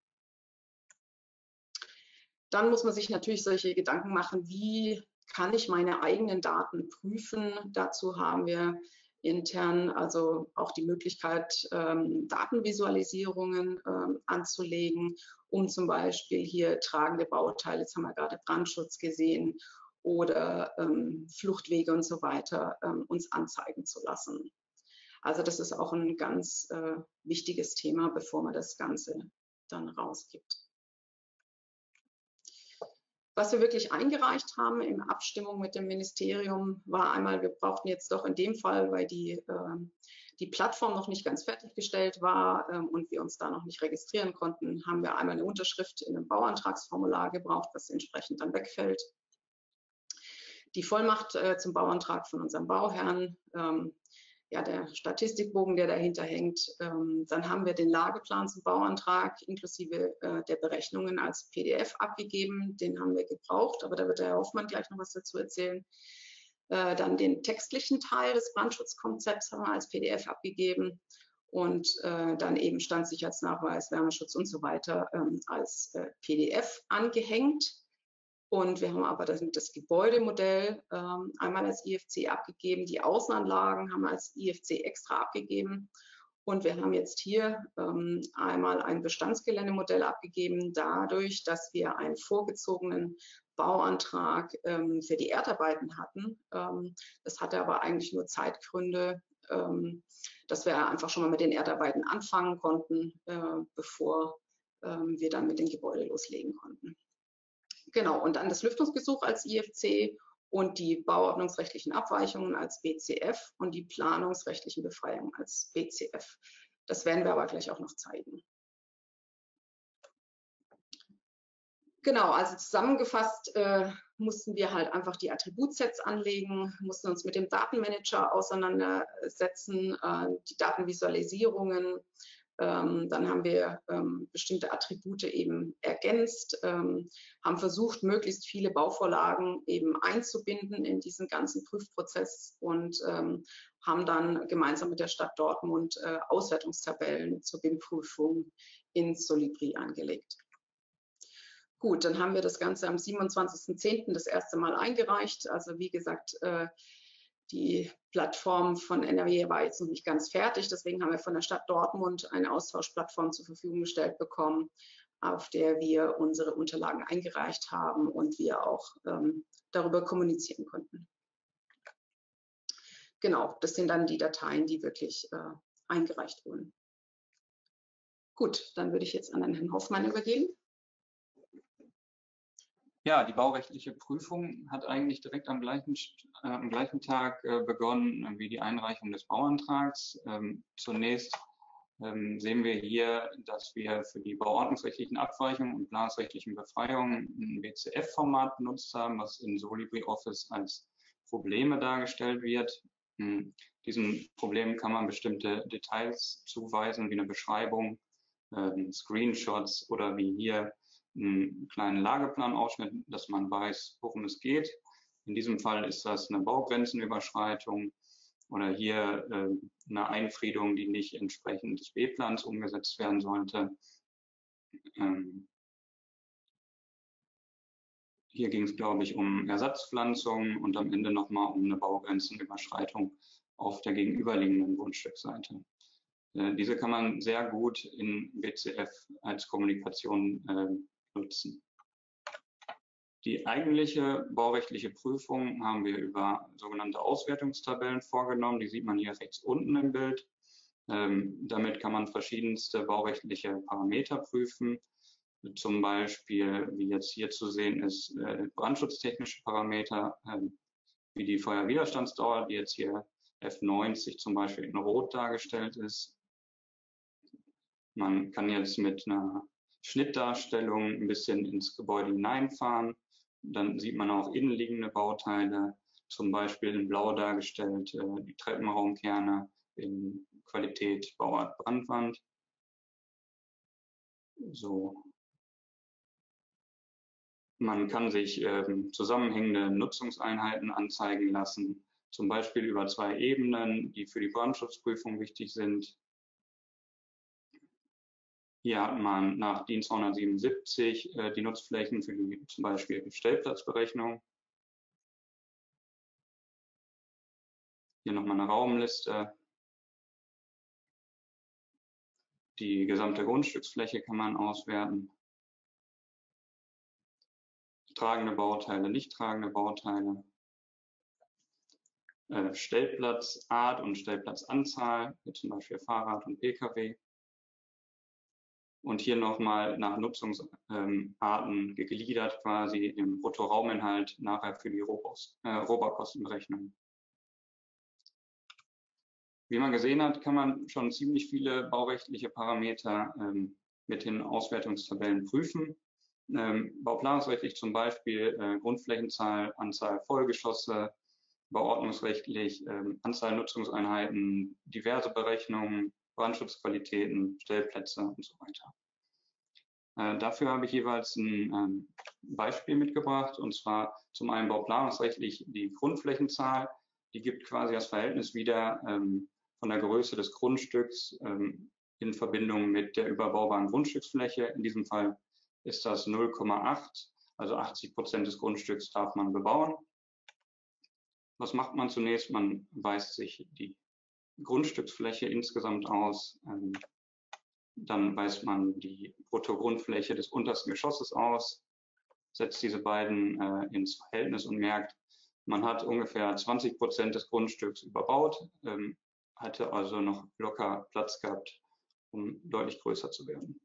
Dann muss man sich natürlich solche Gedanken machen, wie kann ich meine eigenen Daten prüfen? Dazu haben wir intern also auch die Möglichkeit, Datenvisualisierungen anzulegen, um zum Beispiel hier tragende Bauteile, jetzt haben wir gerade Brandschutz gesehen, oder Fluchtwege und so weiter uns anzeigen zu lassen. Also das ist auch ein ganz wichtiges Thema, bevor man das Ganze dann rausgibt. Was wir wirklich eingereicht haben in Abstimmung mit dem Ministerium war einmal, wir brauchten jetzt doch in dem Fall, weil die Plattform noch nicht ganz fertiggestellt war und wir uns da noch nicht registrieren konnten, haben wir einmal eine Unterschrift in einem Bauantragsformular gebraucht, was entsprechend dann wegfällt. Die Vollmacht zum Bauantrag von unserem Bauherrn, ja, der Statistikbogen, der dahinter hängt. Dann haben wir den Lageplan zum Bauantrag inklusive der Berechnungen als PDF abgegeben. Den haben wir gebraucht, aber da wird der Herr Hoffmann gleich noch was dazu erzählen. Dann den textlichen Teil des Brandschutzkonzepts haben wir als PDF abgegeben und dann eben Standsicherheitsnachweis, Wärmeschutz und so weiter als PDF angehängt. Und wir haben aber das Gebäudemodell einmal als IFC abgegeben. Die Außenanlagen haben wir als IFC extra abgegeben. Und wir haben jetzt hier einmal ein Bestandsgeländemodell abgegeben, dadurch, dass wir einen vorgezogenen Bauantrag für die Erdarbeiten hatten. Das hatte aber eigentlich nur Zeitgründe, dass wir einfach schon mal mit den Erdarbeiten anfangen konnten, bevor wir dann mit dem Gebäude loslegen konnten. Genau, und dann das Lüftungsgesuch als IFC und die bauordnungsrechtlichen Abweichungen als BCF und die planungsrechtlichen Befreiungen als BCF. Das werden wir aber gleich auch noch zeigen. Genau, also zusammengefasst mussten wir halt einfach die Attributsets anlegen, mussten uns mit dem Datenmanager auseinandersetzen, die Datenvisualisierungen. Dann haben wir bestimmte Attribute eben ergänzt, haben versucht, möglichst viele Bauvorlagen eben einzubinden in diesen ganzen Prüfprozess und haben dann gemeinsam mit der Stadt Dortmund Auswertungstabellen zur BIM-Prüfung in Solibri angelegt. Gut, dann haben wir das Ganze am 27.10. das erste Mal eingereicht. Also wie gesagt, die Plattform von NRW war jetzt noch nicht ganz fertig, deswegen haben wir von der Stadt Dortmund eine Austauschplattform zur Verfügung gestellt bekommen, auf der wir unsere Unterlagen eingereicht haben und wir auch darüber kommunizieren konnten. Genau, das sind dann die Dateien, die wirklich eingereicht wurden. Gut, dann würde ich jetzt an den Herrn Hoffmann übergeben. Ja, die baurechtliche Prüfung hat eigentlich direkt am gleichen Tag begonnen wie die Einreichung des Bauantrags. Zunächst sehen wir hier, dass wir für die bauordnungsrechtlichen Abweichungen und planungsrechtlichen Befreiungen ein BCF-Format benutzt haben, was in SolibriOffice als Probleme dargestellt wird. Diesen Problemen kann man bestimmte Details zuweisen, wie eine Beschreibung, Screenshots oder wie hier einen kleinen Lageplanausschnitt, dass man weiß, worum es geht. In diesem Fall ist das eine Baugrenzenüberschreitung oder hier eine Einfriedung, die nicht entsprechend des B-Plans umgesetzt werden sollte. Hier ging es, glaube ich, um Ersatzpflanzungen und am Ende nochmal um eine Baugrenzenüberschreitung auf der gegenüberliegenden Grundstückseite. Diese kann man sehr gut in BCF als Kommunikation nutzen. Die eigentliche baurechtliche Prüfung haben wir über sogenannte Auswertungstabellen vorgenommen. Die sieht man hier rechts unten im Bild. Damit kann man verschiedenste baurechtliche Parameter prüfen. Zum Beispiel, wie jetzt hier zu sehen ist, brandschutztechnische Parameter, wie die Feuerwiderstandsdauer, die jetzt hier F90 zum Beispiel in Rot dargestellt ist. Man kann jetzt mit einer Schnittdarstellung ein bisschen ins Gebäude hineinfahren. Dann sieht man auch innenliegende Bauteile, zum Beispiel in Blau dargestellt, die Treppenraumkerne in Qualität Bauart Brandwand. So. Man kann sich zusammenhängende Nutzungseinheiten anzeigen lassen, zum Beispiel über zwei Ebenen, die für die Brandschutzprüfung wichtig sind. Hier hat man nach DIN 277 die Nutzflächen für die zum Beispiel Stellplatzberechnung. Hier nochmal eine Raumliste. Die gesamte Grundstücksfläche kann man auswerten. Tragende Bauteile, nicht tragende Bauteile. Stellplatzart und Stellplatzanzahl, wie zum Beispiel Fahrrad und Pkw. und hier nochmal nach Nutzungsarten gegliedert, quasi im Bruttorauminhalt nachher für die Rohbaukostenberechnung. Wie man gesehen hat, kann man schon ziemlich viele baurechtliche Parameter mit den Auswertungstabellen prüfen. Bauplanungsrechtlich zum Beispiel Grundflächenzahl, Anzahl Vollgeschosse, bauordnungsrechtlich Anzahl Nutzungseinheiten, diverse Berechnungen, Brandschutzqualitäten, Stellplätze und so weiter. Dafür habe ich jeweils ein Beispiel mitgebracht, und zwar zum einen bauplanungsrechtlich die Grundflächenzahl. Die gibt quasi das Verhältnis wieder von der Größe des Grundstücks in Verbindung mit der überbaubaren Grundstücksfläche. In diesem Fall ist das 0,8, also 80% des Grundstücks darf man bebauen. Was macht man zunächst? Man weist sich die Grundstücksfläche insgesamt aus, dann weist man die Bruttogrundfläche des untersten Geschosses aus, setzt diese beiden ins Verhältnis und merkt, man hat ungefähr 20% des Grundstücks überbaut, hatte also noch locker Platz gehabt, um deutlich größer zu werden.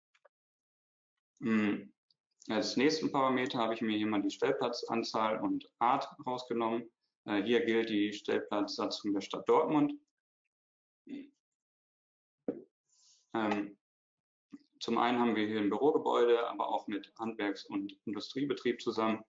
Als nächsten Parameter habe ich mir hier mal die Stellplatzanzahl und Art rausgenommen. Hier gilt die Stellplatzsatzung der Stadt Dortmund. Zum einen haben wir hier ein Bürogebäude, aber auch mit Handwerks- und Industriebetrieb zusammen.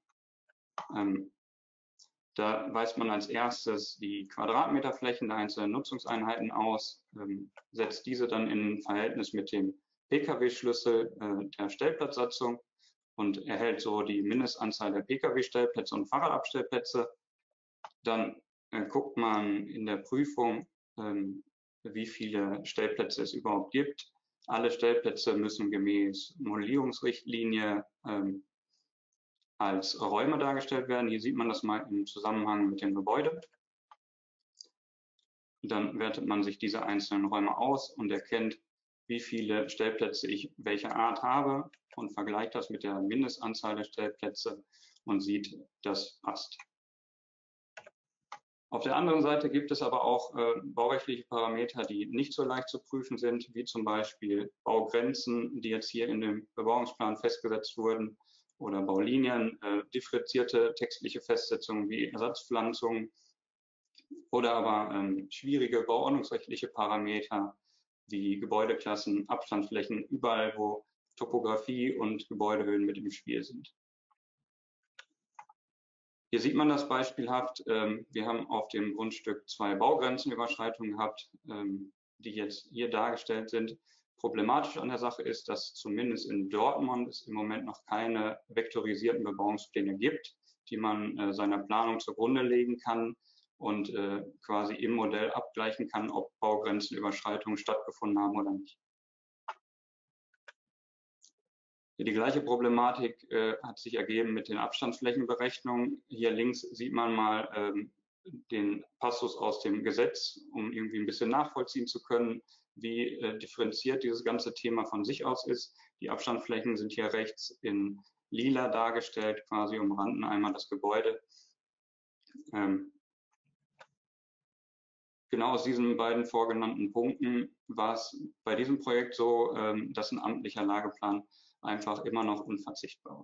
Da weist man als erstes die Quadratmeterflächen der einzelnen Nutzungseinheiten aus, setzt diese dann in Verhältnis mit dem Pkw-Schlüssel der Stellplatzsatzung und erhält so die Mindestanzahl der Pkw-Stellplätze und Fahrradabstellplätze. Dann guckt man in der Prüfung, wie viele Stellplätze es überhaupt gibt. Alle Stellplätze müssen gemäß Modellierungsrichtlinie als Räume dargestellt werden. Hier sieht man das mal im Zusammenhang mit dem Gebäude. Dann wertet man sich diese einzelnen Räume aus und erkennt, wie viele Stellplätze ich welcher Art habe und vergleicht das mit der Mindestanzahl der Stellplätze und sieht, das passt. Auf der anderen Seite gibt es aber auch baurechtliche Parameter, die nicht so leicht zu prüfen sind, wie zum Beispiel Baugrenzen, die jetzt hier in dem Bebauungsplan festgesetzt wurden, oder Baulinien, differenzierte textliche Festsetzungen wie Ersatzpflanzungen oder aber schwierige bauordnungsrechtliche Parameter wie Gebäudeklassen, Abstandsflächen, überall wo Topografie und Gebäudehöhen mit im Spiel sind. Hier sieht man das beispielhaft. Wir haben auf dem Grundstück 2 Baugrenzenüberschreitungen gehabt, die jetzt hier dargestellt sind. Problematisch an der Sache ist, dass zumindest in Dortmund es im Moment noch keine vektorisierten Bebauungspläne gibt, die man seiner Planung zugrunde legen kann und quasi im Modell abgleichen kann, ob Baugrenzenüberschreitungen stattgefunden haben oder nicht. Die gleiche Problematik hat sich ergeben mit den Abstandsflächenberechnungen. Hier links sieht man mal den Passus aus dem Gesetz, um irgendwie ein bisschen nachvollziehen zu können, wie differenziert dieses ganze Thema von sich aus ist. Die Abstandsflächen sind hier rechts in lila dargestellt, quasi umranden einmal das Gebäude. Genau aus diesen beiden vorgenannten Punkten war es bei diesem Projekt so, dass ein amtlicher Lageplan einfach immer noch unverzichtbar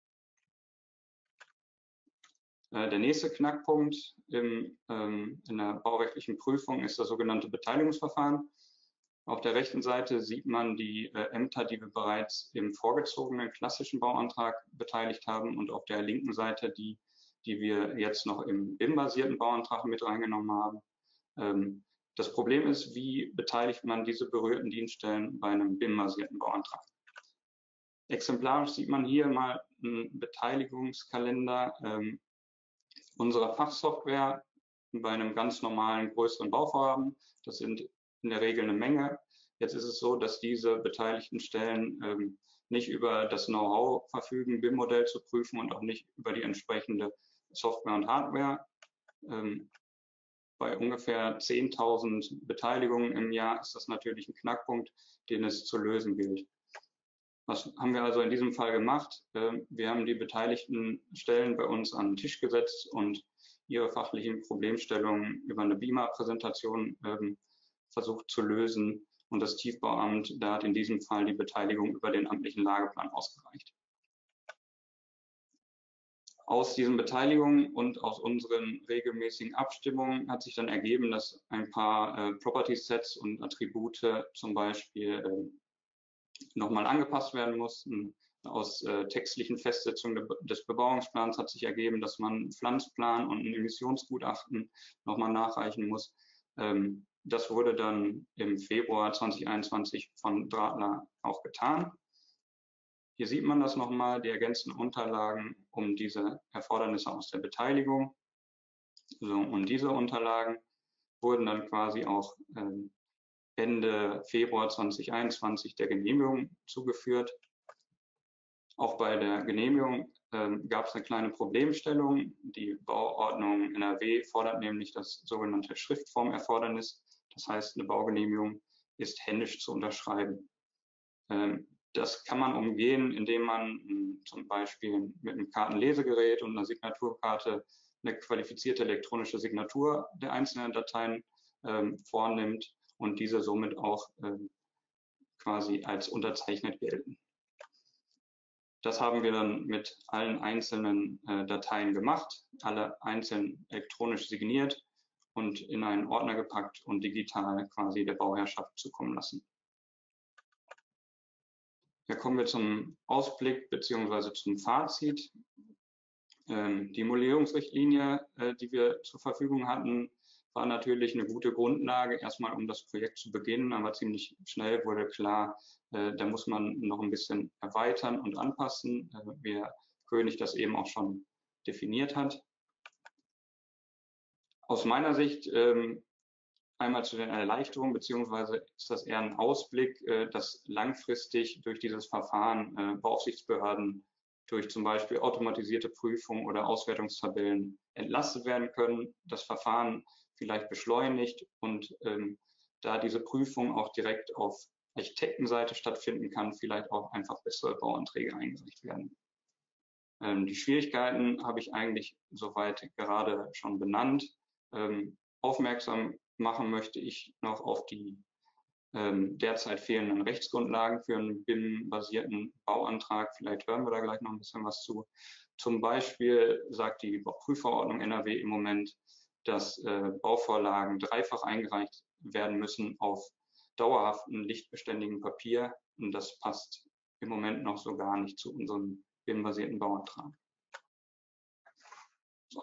war. Der nächste Knackpunkt in der baurechtlichen Prüfung ist das sogenannte Beteiligungsverfahren. Auf der rechten Seite sieht man die Ämter, die wir bereits im vorgezogenen klassischen Bauantrag beteiligt haben, und auf der linken Seite die wir jetzt noch im BIM-basierten Bauantrag mit reingenommen haben. Das Problem ist, wie beteiligt man diese berührten Dienststellen bei einem BIM-basierten Bauantrag? Exemplarisch sieht man hier mal einen Beteiligungskalender unserer Fachsoftware bei einem ganz normalen größeren Bauvorhaben. Das sind in der Regel eine Menge. Jetzt ist es so, dass diese beteiligten Stellen nicht über das Know-how verfügen, BIM-Modell zu prüfen, und auch nicht über die entsprechende Software und Hardware. Bei ungefähr 10.000 Beteiligungen im Jahr ist das natürlich ein Knackpunkt, den es zu lösen gilt. Was haben wir also in diesem Fall gemacht? Wir haben die beteiligten Stellen bei uns an den Tisch gesetzt und ihre fachlichen Problemstellungen über eine Beamer-Präsentation versucht zu lösen und das Tiefbauamt, da hat in diesem Fall die Beteiligung über den amtlichen Lageplan ausgereicht. Aus diesen Beteiligungen und aus unseren regelmäßigen Abstimmungen hat sich dann ergeben, dass ein paar Property Sets und Attribute zum Beispiel nochmal angepasst werden mussten. Aus textlichen Festsetzungen des Bebauungsplans hat sich ergeben, dass man einen Pflanzplan und ein Emissionsgutachten nochmal nachreichen muss. Das wurde dann im Februar 2021 von Drahtler auch getan. Hier sieht man das nochmal, die ergänzenden Unterlagen um diese Erfordernisse aus der Beteiligung. So, und diese Unterlagen wurden dann quasi auch Ende Februar 2021 der Genehmigung zugeführt. Auch bei der Genehmigung gab es eine kleine Problemstellung. Die Bauordnung NRW fordert nämlich das sogenannte Schriftformerfordernis. Das heißt, eine Baugenehmigung ist händisch zu unterschreiben. Das kann man umgehen, indem man zum Beispiel mit einem Kartenlesegerät und einer Signaturkarte eine qualifizierte elektronische Signatur der einzelnen Dateien vornimmt und diese somit auch quasi als unterzeichnet gelten. Das haben wir dann mit allen einzelnen Dateien gemacht, alle einzeln elektronisch signiert und in einen Ordner gepackt und digital quasi der Bauherrschaft zukommen lassen. Hier kommen wir zum Ausblick bzw. zum Fazit. Die Modellierungsrichtlinie, die wir zur Verfügung hatten, war natürlich eine gute Grundlage, erstmal um das Projekt zu beginnen, aber ziemlich schnell wurde klar, da muss man noch ein bisschen erweitern und anpassen, wie König das eben auch schon definiert hat. Aus meiner Sicht einmal zu den Erleichterungen, beziehungsweise ist das eher ein Ausblick, dass langfristig durch dieses Verfahren Bauaufsichtsbehörden durch zum Beispiel automatisierte Prüfungen oder Auswertungstabellen entlastet werden können, das Verfahren vielleicht beschleunigt und da diese Prüfung auch direkt auf Architektenseite stattfinden kann, vielleicht auch einfach bessere Bauanträge eingereicht werden. Die Schwierigkeiten habe ich eigentlich soweit gerade schon benannt. Aufmerksam machen möchte ich noch auf die derzeit fehlenden Rechtsgrundlagen für einen BIM-basierten Bauantrag. Vielleicht hören wir da gleich noch ein bisschen was zu. Zum Beispiel sagt die Prüfverordnung NRW im Moment, dass Bauvorlagen dreifach eingereicht werden müssen auf dauerhaften, lichtbeständigen Papier. Und das passt im Moment noch so gar nicht zu unserem BIM-basierten Bauantrag. So.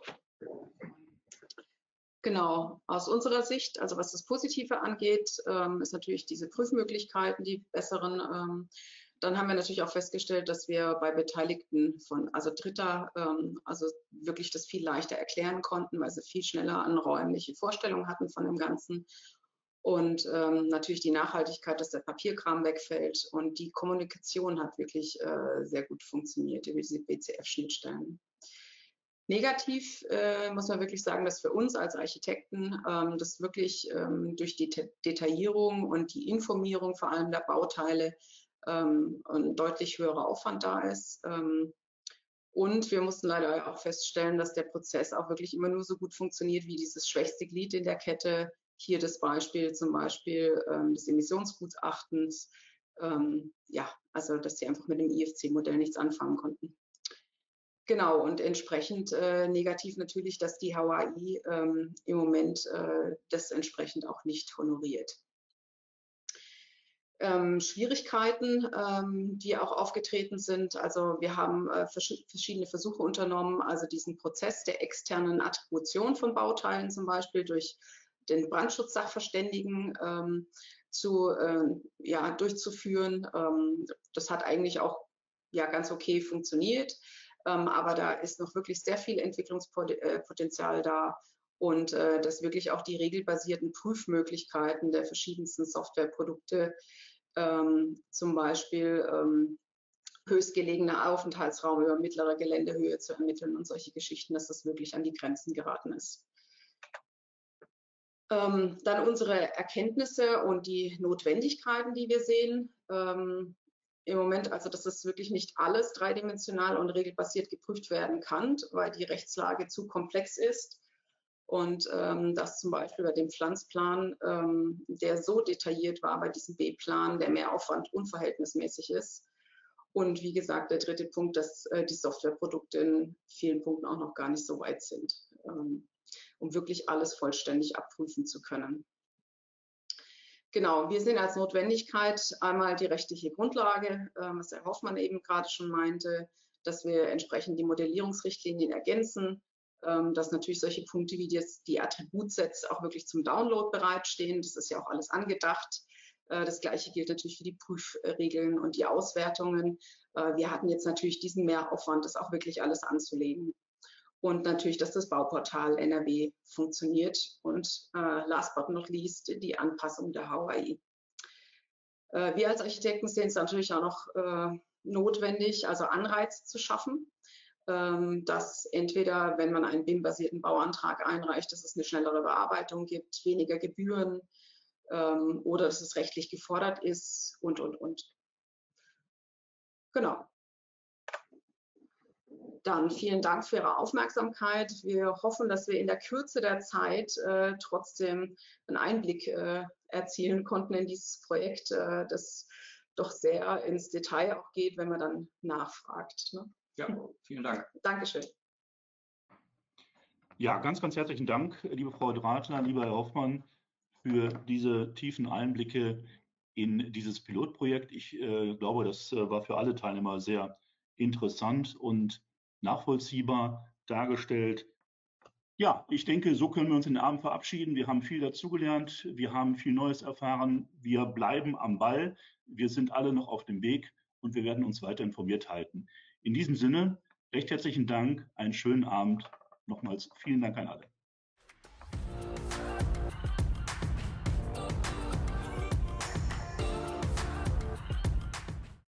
Genau, aus unserer Sicht, also was das Positive angeht, ist natürlich diese Prüfmöglichkeiten, die besseren. Dann haben wir natürlich auch festgestellt, dass wir bei Beteiligten also Dritter, also wirklich das viel leichter erklären konnten, weil sie viel schneller eine räumliche Vorstellung hatten von dem Ganzen. Und natürlich die Nachhaltigkeit, dass der Papierkram wegfällt und die Kommunikation hat wirklich sehr gut funktioniert über diese BCF-Schnittstellen. Negativ muss man wirklich sagen, dass für uns als Architekten das wirklich durch die Detaillierung und die Informierung vor allem der Bauteile ein deutlich höherer Aufwand da ist. Und wir mussten leider auch feststellen, dass der Prozess auch wirklich immer nur so gut funktioniert wie dieses schwächste Glied in der Kette. Hier das Beispiel zum Beispiel des Emissionsgutachtens. Ja, also dass sie einfach mit dem IFC-Modell nichts anfangen konnten. Genau, und entsprechend negativ natürlich, dass die HAI im Moment das entsprechend auch nicht honoriert. Schwierigkeiten, die auch aufgetreten sind, also wir haben verschiedene Versuche unternommen, also diesen Prozess der externen Attribution von Bauteilen zum Beispiel durch den Brandschutzsachverständigen durchzuführen. Das hat eigentlich auch ganz okay funktioniert. Aber da ist noch wirklich sehr viel Entwicklungspotenzial da und dass wirklich auch die regelbasierten Prüfmöglichkeiten der verschiedensten Softwareprodukte, zum Beispiel höchstgelegener Aufenthaltsraum über mittlere Geländehöhe zu ermitteln und solche Geschichten, dass das wirklich an die Grenzen geraten ist. Dann unsere Erkenntnisse und die Notwendigkeiten, die wir sehen. Im Moment, also dass es wirklich nicht alles dreidimensional und regelbasiert geprüft werden kann, weil die Rechtslage zu komplex ist. Und das zum Beispiel bei dem Pflanzplan, der so detailliert war bei diesem B-Plan, der Mehraufwand unverhältnismäßig ist. Und wie gesagt, der dritte Punkt, dass die Softwareprodukte in vielen Punkten auch noch gar nicht so weit sind, um wirklich alles vollständig abprüfen zu können. Genau, wir sehen als Notwendigkeit einmal die rechtliche Grundlage, was Herr Hoffmann eben gerade schon meinte, dass wir entsprechend die Modellierungsrichtlinien ergänzen, dass natürlich solche Punkte wie die Attributsets auch wirklich zum Download bereitstehen. Das ist ja auch alles angedacht. Das Gleiche gilt natürlich für die Prüfregeln und die Auswertungen. Wir hatten jetzt natürlich diesen Mehraufwand, das auch wirklich alles anzulegen. Und natürlich, dass das Bauportal NRW funktioniert und last but not least die Anpassung der HOAI. Wir als Architekten sehen es natürlich auch noch notwendig, also Anreize zu schaffen, dass entweder, wenn man einen BIM-basierten Bauantrag einreicht, dass es eine schnellere Bearbeitung gibt, weniger Gebühren oder dass es rechtlich gefordert ist und. Genau. Dann vielen Dank für Ihre Aufmerksamkeit. Wir hoffen, dass wir in der Kürze der Zeit trotzdem einen Einblick erzielen konnten in dieses Projekt, das doch sehr ins Detail auch geht, wenn man dann nachfragt. Ne? Ja, vielen Dank. Dankeschön. Ja, ganz, ganz herzlichen Dank, liebe Frau Dratler, lieber Herr Hoffmann, für diese tiefen Einblicke in dieses Pilotprojekt. Ich glaube, das war für alle Teilnehmer sehr interessant und nachvollziehbar dargestellt. Ja, ich denke, so können wir uns in den Abend verabschieden. Wir haben viel dazugelernt, wir haben viel Neues erfahren, wir bleiben am Ball, wir sind alle noch auf dem Weg und wir werden uns weiter informiert halten. In diesem Sinne, recht herzlichen Dank, einen schönen Abend. Nochmals vielen Dank an alle.